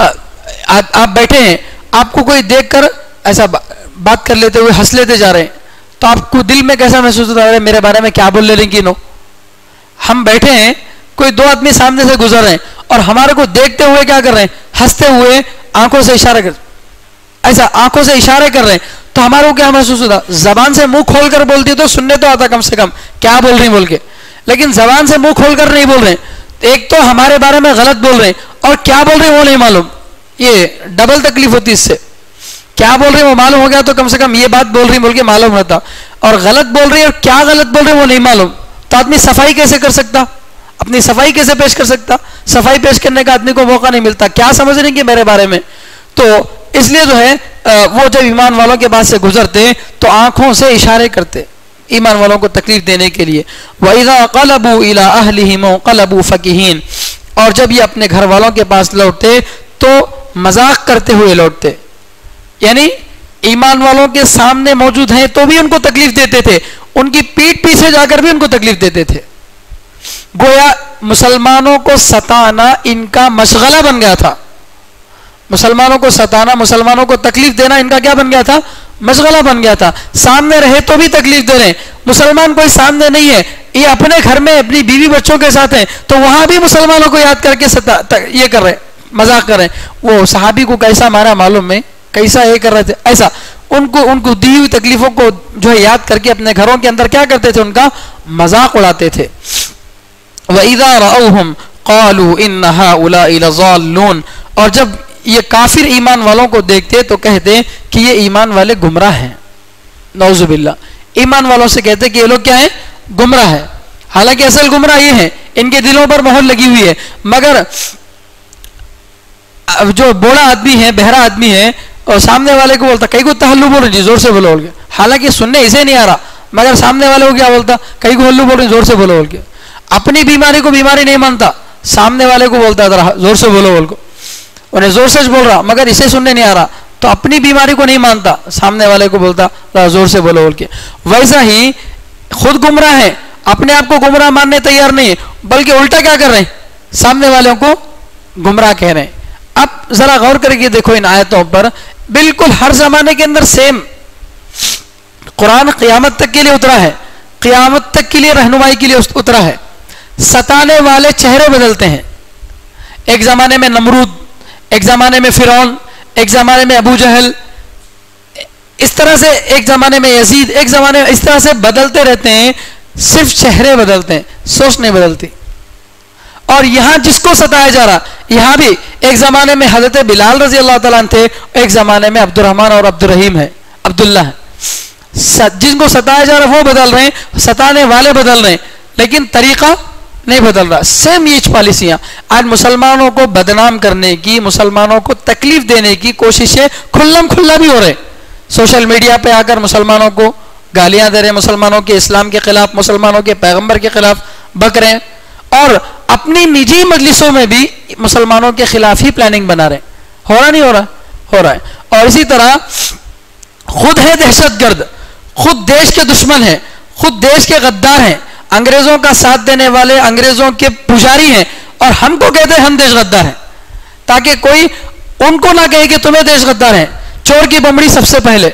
آپ بیٹھے ہیں, آپ کو کوئی دیکھ کر ایسا بات کر لیتے ہوئے ہنس لیتے جا رہے ہیں, تو آپ کو دل میں کیسا محسوس ہوتا ہے؟ میرے بارے میں کیا بول لے رہے ہیں. ہم بیٹھے ہیں, کوئی دو آدمی سامنے سے گزر رہے ہیں اور ہمارے کو دیکھتے ہوئے کیا کر رہے ہیں؟ ہنستے ہوئے آنکھوں سے اشارہ کر, ایسا آنکھوں سے اشارے کر رہے ہیں. تو ہمارے کو کیا محسوس ہوتا؟ زبان سے منہ کھول کر بولتی تو سننے تو آتا کم سے کم کیا بول رہی بول کے, لیکن زبان سے منہ کھول کر نہیں بول رہے ہیں. ایک تو ہمارے بارے میں غلط بول رہے ہیں, اور کیا بول رہے ہیں وہ نہیں معلوم. یہ ڈبل تکلیف ہوتی اس سے. کیا بول رہے ہیں وہ معلوم ہو گیا تو کم سے کم یہ بات بول رہی بول کے معلوم ہوتا, اور غلط بول رہی ہے اور کیا غلط بول رہے ہیں وہ نہیں معلوم, تو آدمی صفائی کیسے کر سکتا؟ اپنی صفائی کیسے پیش کر سکتا؟ صفائی پیش کرنے کا آدمی کو موقع نہیں ملتا، کیا سمجھ رہے ہیں کہ میرے بارے میں؟ تو اس لیے جو ہے وہ جب ایمان والوں کے پاس سے گزرتے تو آنکھوں سے اشارے کرتے ایمان والوں کو تکلیف دینے کے لیے. وَإِذَا قَلَبُوا إِلَىٰ أَهْلِهِمْ قَلَبُوا فَكِهِينَ، اور جب یہ اپنے گھر والوں کے پاس لوٹتے تو مذاق کرتے ہوئے لوٹتے. یعنی ایمان والوں کے سامنے موجود ہیں تو بھی ان کو تکلیف دیتے تھے، ان کی پیٹھ پیچھے جا کر بھی ان کو تکلیف دیتے تھے. گویا مسلمانوں کو ستانا ان کا مشغلہ بن گیا تھا. مسلمانوں کو ستانا، مسلمانوں کو تکلیف دینا ان کا کیا بن گیا تھا؟ مشغلہ بن گیا تھا. سامنے رہے تو بھی تکلیف دے رہے ہیں. مسلمان کوئی سامنے نہیں ہے، یہ اپنے گھر میں اپنی بیوی بچوں کے ساتھ ہیں تو وہاں بھی مسلمانوں کو یاد کر کے یہ کر رہے ہیں، مذاق کر رہے ہیں. وہ صحابی کو کیسا مارا معلوم ہے، کیسا یہ کر رہے تھے، ایسا ان کو دی ہوئی تکلیفوں کو جو ہے یاد کر کے اپنے گھروں کے اندر کیا کرتے تھے؟ ان کا مذاق اڑاتے تھے. وَإِذَا رَأَوْهُمْ قَالُوا إِنَّ هَؤُلَاءِ لَضَالُّونَ، اور جب یہ کافر ایمان والوں کو دیکھتے تو کہتے کہ یہ ایمان والے گمراہ ہیں. نعوذ باللہ، ایمان والوں سے کہتے کہ یہ لوگ کیا ہیں؟ گمراہ ہیں. حالانکہ اصل گمراہ یہ ہیں، ان کے دلوں پر مہر لگی ہوئی ہے. مگر جو بوڑھا آدمی ہے، بہرا آدمی ہے، اور سامنے والے کو بولتا کئی کو تہلو بول رہے جی زور سے بولو بول کے، حالانکہ سننے اسے نہیں آ رہا، مگر سامنے والے کو کیا بولتا؟ کئی کو ہلو بول رہے زور سے بولو بول کے. اپنی بیماری کو بیماری نہیں مانتا، سامنے والے کو بولتا ذرا زور سے بولو بول کو. انہیں زور سے بول رہا مگر اسے سننے نہیں آ رہا تو اپنی بیماری کو نہیں مانتا، سامنے والے کو بولتا ذرا زور سے بولو بول کے. ویسا ہی خود گمراہ ہے، اپنے آپ کو گمراہ ماننے تیار نہیں ہے، بلکہ الٹا کیا کر رہے ہیں؟ سامنے والوں کو گمراہ کہہ رہے ہیں. اب ذرا غور کر کے دیکھو ان آیتوں پر، بالکل ہر زمانے کے اندر سیم. قرآن قیامت تک کے لیے اترا ہے، قیامت تک کے لیے رہنمائی کے لیے اترا ہے. ستانے والے چہرے بدلتے ہیں. ایک زمانے میں نمرود، ایک زمانے میں فرعون، ایک زمانے میں ابو جہل، اس طرح سے ایک زمانے میں یزید، ایک زمانے میں اس طرح سے بدلتے رہتے ہیں. صرف چہرے بدلتے ہیں، سوچ نہیں بدلتی. اور یہاں جس کو ستایا جا رہا، یہاں بھی ایک زمانے میں حضرت بلال رضی اللہ تعالیٰ عنہ تھے، ایک زمانے میں عبد الرحمن اور عبد الرحیم ہے، عبداللہ ہے. جن کو ستایا جا رہا وہ بدل رہے ہیں، ستانے والے بدل رہے ہیں، لیکن طریقہ نہیں بدل رہا. سیم یہ پالیسیاں آج مسلمانوں کو بدنام کرنے کی، مسلمانوں کو تکلیف دینے کی کوششیں کھلم کھلا بھی ہو رہے. سوشل میڈیا پہ آ کر مسلمانوں کو گالیاں دے رہے ہیں، مسلمانوں کے اسلام کے خلاف، مسلمانوں کے پیغمبر کے خلاف بک رہے ہیں، اور اپنی نجی مجلسوں میں بھی مسلمانوں کے خلاف ہی پلاننگ بنا رہے ہیں. ہو رہا نہیں ہو رہا؟ ہو رہا ہے. اور اسی طرح خود ہے دہشت گرد، خود دیش کے دشمن ہیں، خود دیش کے غدار ہیں، انگریزوں کا ساتھ دینے والے، انگریزوں کے پجاری ہیں، اور ہم کو کہتے ہیں ہم دیش غدار ہیں، تاکہ کوئی ان کو نہ کہے کہ تمہیں دیش غدار ہیں. چور کی بمڑی سب سے پہلے،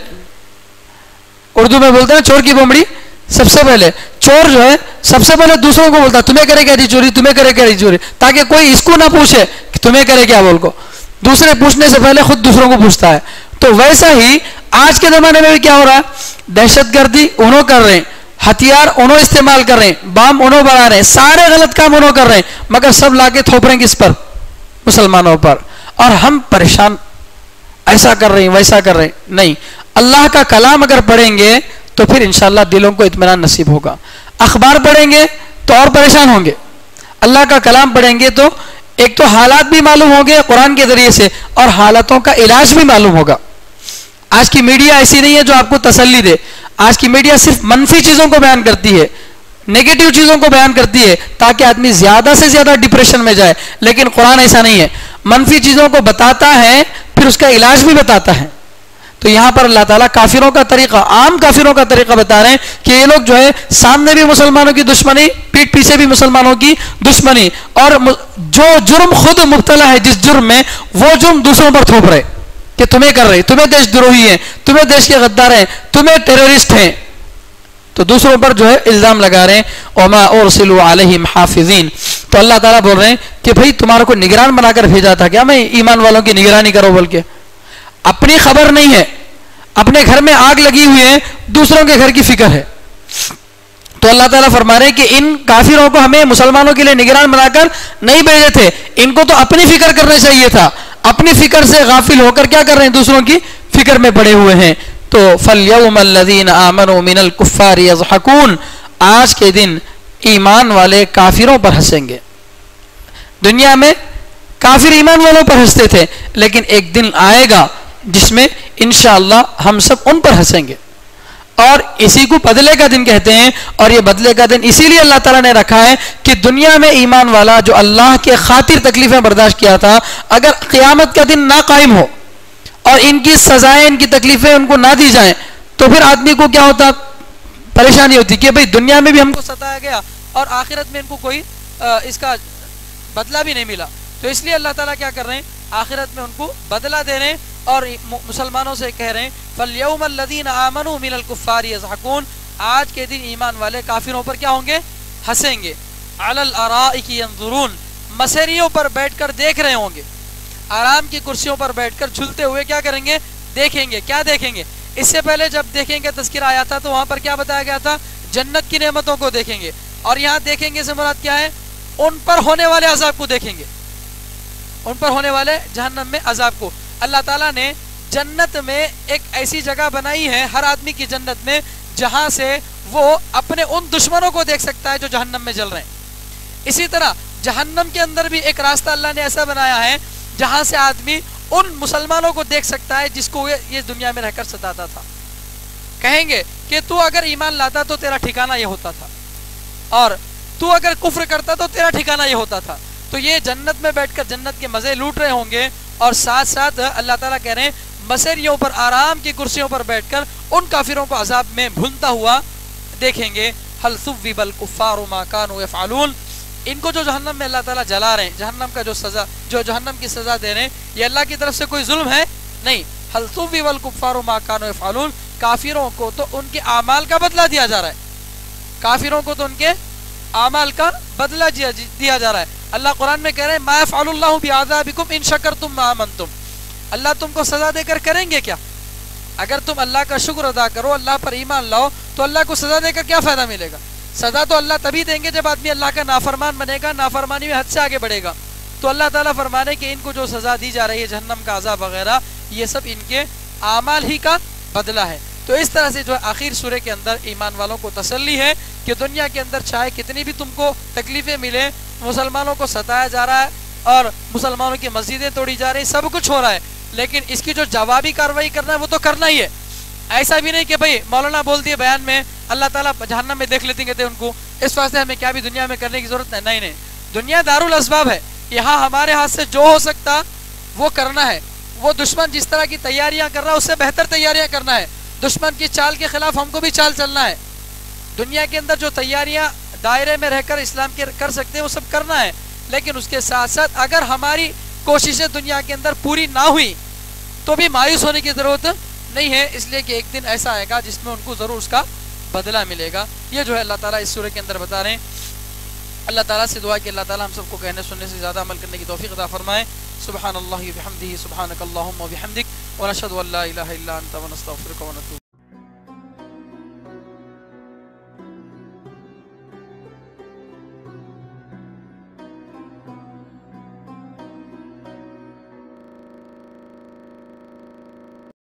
اردو میں بولتے ہیں چور کی بمڑی سب سے پہلے. چور جو ہے سب سے پہلے دوسروں کو بولتا تمہیں کرے کیا چوری، تمہیں کرے کیا چوری، تاکہ کوئی اس کو نہ پوچھے کہ تمہیں کرے کیا بول کو. دوسرے پوچھنے سے پہلے خود دوسروں کو پوچھتا ہے. تو ویسا ہی آج کے زمانے میں بھی کیا ہو رہا ہے؟ دہشت گردی انہوں کر رہے ہیں، ہتھیار انہوں استعمال کر رہے ہیں، بام انہوں بنا رہے ہیں، سارے غلط کام انہوں کر رہے ہیں، مگر سب لا کے تھوپ رہے ہیں کس پر؟ مسلمانوں پر. اور ہم پریشان، ایسا کر رہے ہیں ویسا کر رہے ہیں. نہیں، اللہ کا کلام اگر پڑھیں گے تو پھر انشاءاللہ دلوں کو اطمینان نصیب ہوگا. اخبار پڑھیں گے تو اور پریشان ہوں گے. اللہ کا کلام پڑھیں گے تو ایک تو حالات بھی معلوم ہوں گے قرآن کے ذریعے سے، اور حالتوں کا علاج بھی معلوم ہوگا. آج کی میڈیا ایسی نہیں ہے جو آپ کو تسلی دے. آج کی میڈیا صرف منفی چیزوں کو بیان کرتی ہے، نیگیٹو چیزوں کو بیان کرتی ہے تاکہ آدمی زیادہ سے زیادہ ڈپریشن میں جائے. لیکن قرآن ایسا نہیں ہے، منفی چیزوں کو بتاتا ہے پھر اس کا علاج بھی بتاتا ہے. تو یہاں پر اللہ تعالیٰ کافروں کا طریقہ، عام کافروں کا طریقہ بتا رہے ہیں کہ یہ لوگ جو ہے سامنے بھی مسلمانوں کی دشمنی، پیٹ پیچھے بھی مسلمانوں کی دشمنی، اور جو جرم خود مبتلا ہے جس جرم میں، وہ جرم دوسروں پر تھوپ رہے کہ تمہیں کر رہے، تمہیں دیش دروہی ہیں، تمہیں دیش کے غدار ہیں، تمہیں ٹیررسٹ ہیں. تو دوسروں پر جو ہے الزام لگا رہے ہیں. وما ارسلوا علیہم حافظین. تو اللہ تعالیٰ بول رہے ہیں کہ بھئی تمہارے کو نگران بنا کر بھیجا تھا کیا میں ایمان والوں کی نگرانی کرو بول کے؟ اپنی خبر نہیں ہے، اپنے گھر میں آگ لگی ہوئی ہے، دوسروں کے گھر کی فکر ہے. تو اللہ تعالیٰ فرما رہے ہیں کہ ان کافروں کو ہمیں مسلمانوں کے لیے نگران بنا کر نہیں بھیجے تھے، ان کو تو اپنی فکر کرنا چاہیے تھا. اپنی فکر سے غافل ہو کر کیا کر رہے ہیں؟ دوسروں کی فکر میں پڑے ہوئے ہیں. تو فَالْيَوْمَ الَّذِينَ آمَنُوا مِنَ الْكُفَّارِ يَضْحَكُونَ. آج کے دن ایمان والے کافروں پر ہنسیں گے. دنیا میں کافر ایمان والوں پر ہنستے تھے، لیکن ایک دن آئے گا جس میں انشاءاللہ ہم سب ان پر ہنسیں گے، اور اسی کو بدلے کا دن کہتے ہیں. اور یہ بدلے کا دن اسی لیے اللہ تعالیٰ نے رکھا ہے کہ دنیا میں ایمان والا جو اللہ کے خاطر تکلیفیں برداشت کیا تھا، اگر قیامت کا دن نہ قائم ہو اور ان کی سزائیں، ان کی تکلیفیں ان کو نہ دی جائیں، تو پھر آدمی کو کیا ہوتا؟ پریشانی ہوتی کہ بھئی دنیا میں بھی ہم کو ستایا گیا اور آخرت میں ان کو کوئی اس کا بدلہ بھی نہیں ملا. تو اس لیے اللہ تعالیٰ کیا کر رہے ہیں؟ آخرت میں ان کو بدلہ دے رہے ہیں اور مسلمانوں سے کہہ رہے ہیں فَالْيَوْمَ الَّذِينَ آمَنُوا مِنَ الْكُفَّارِ يَضْحَكُونَ، آج کے دن ایمان والے کافروں پر کیا ہوں گے؟ ہنسیں گے. عَلَى الْأَرَائِكِ يَنظُرُونَ، مسریوں پر بیٹھ کر دیکھ رہے ہوں گے، آرام کی کرسیوں پر بیٹھ کر جھلتے ہوئے کیا کریں گے؟ دیکھیں گے. کیا دیکھیں گے؟ اس سے پہلے جب دیکھیں گے تذکرہ آیا تھا تو وہاں پر کیا بتایا گیا تھا؟ جنت کی نعمتوں کو دیکھیں گے. اور یہاں دیکھیں گے سے مراد کیا ہے؟ ان پر ہونے والے عذاب کو دیکھیں گے، ان پر ہونے والے جہنم میں عذاب کو. اللہ تعالیٰ نے جنت میں ایک ایسی جگہ بنائی ہے ہر آدمی کی جنت میں جہاں سے وہ اپنے ان دشمنوں کو دیکھ سکتا ہے جو جہنم میں جل رہے ہیں. اسی طرح جہنم کے اندر بھی ایک راستہ اللہ نے ایسا بنایا ہے جہاں سے آدمی ان مسلمانوں کو دیکھ سکتا ہے جس کو یہ دنیا میں رہ کر ستاتا تھا. کہیں گے کہ تو اگر ایمان لاتا تو تیرا ٹھکانہ یہ ہوتا تھا، اور تو اگر کفر کرتا تو تیرا ٹھکانہ یہ ہوتا تھا. تو یہ جنت میں بیٹھ کر جنت کے مزے لوٹ رہے ہوں گے، اور ساتھ ساتھ اللہ تعالیٰ کہہ رہے ہیں مسریوں پر آرام کی کرسیوں پر بیٹھ کر ان کافروں کو عذاب میں بھونتا ہوا دیکھیں گے. هل ثوب الكفار ما كانوا يفعلون، ان کو جو جہنم میں اللہ تعالیٰ جلا رہے ہیں، جہنم کا جو جہنم کی سزا دے رہے ہیں، یہ اللہ کی طرف سے کوئی ظلم ہے؟ نہیں. هل ثوب الكفار ما كانوا يفعلون، کافروں کو تو ان کے اعمال کا بدلہ دیا جا رہا ہے، کافروں کو تو ان کے اعمال کا بدلہ دیا جا رہا ہے. اللہ قرآن میں کہہ رہے ہیں ما يفعل الله بعذابكم ان شكرتم وآمنتم، اللہ تم کو سزا دے کر کریں گے کیا؟ اگر تم اللہ کا شکر ادا کرو، اللہ پر ایمان لاؤ، تو اللہ کو سزا دے کر کیا فائدہ ملے گا؟ سزا تو اللہ تبھی دیں گے جب آدمی اللہ کا نافرمان بنے گا، نافرمانی میں حد سے آگے بڑھے گا. تو اللہ تعالیٰ فرمانے کہ ان کو جو سزا دی جا رہی ہے جہنم کا عذاب وغیرہ، یہ سب ان کے اعمال ہی کا بدلہ ہے. تو اس طرح سے جو آخر سورہ کے اندر ایمان والوں کو تسلی ہے کہ دنیا کے اندر چاہے کتنی بھی تم کو تکلیفیں ملیں، مسلمانوں کو ستایا جا رہا ہے اور مسلمانوں کی مسجدیں توڑی جا رہی، سب کچھ ہو رہا ہے، لیکن اس کی جو جوابی کارروائی کرنا ہے وہ تو کرنا ہی ہے. ایسا بھی نہیں کہ بھئی مولانا بول دیے بیان میں اللہ تعالیٰ جہنم میں دیکھ لیتے ہیں ان کو، اس واسطے ہمیں کیا بھی دنیا میں کرنے کی ضرورت نہیں. نہیں، دنیا دارالاسباب ہے، یہاں ہمارے ہاتھ سے جو ہو سکتا وہ کرنا ہے. وہ دشمن جس طرح کی تیاریاں کر رہا ہے اس سے بہتر تیاریاں کرنا ہے. دشمن کی چال کے خلاف ہم کو بھی چال چلنا ہے. دنیا کے اندر جو تیاریاں دائرے میں رہ کر اسلام کے کر سکتے ہیں وہ سب کرنا ہے، لیکن اس کے ساتھ ساتھ اگر ہماری کوششیں دنیا کے اندر پوری نہ ہوئی تو بھی مایوس ہونے کی ضرورت نہیں ہے، اس لیے کہ ایک دن ایسا آئے گا جس میں ان کو ضرور اس کا بدلہ ملے گا. یہ جو ہے اللہ تعالیٰ اس سورہ کے اندر بتا رہے ہیں. اللہ تعالیٰ سے دعا کہ اللہ تعالیٰ ہم سب کو کہنے سننے سے زیادہ عمل کرنے کی توفیق عطا فرمائے. سبحان اللہ وبحمدہ، سبحانک اللہم وبحمدک، ونشہد ان لا الہ الا انت ونستغفرک ونتوب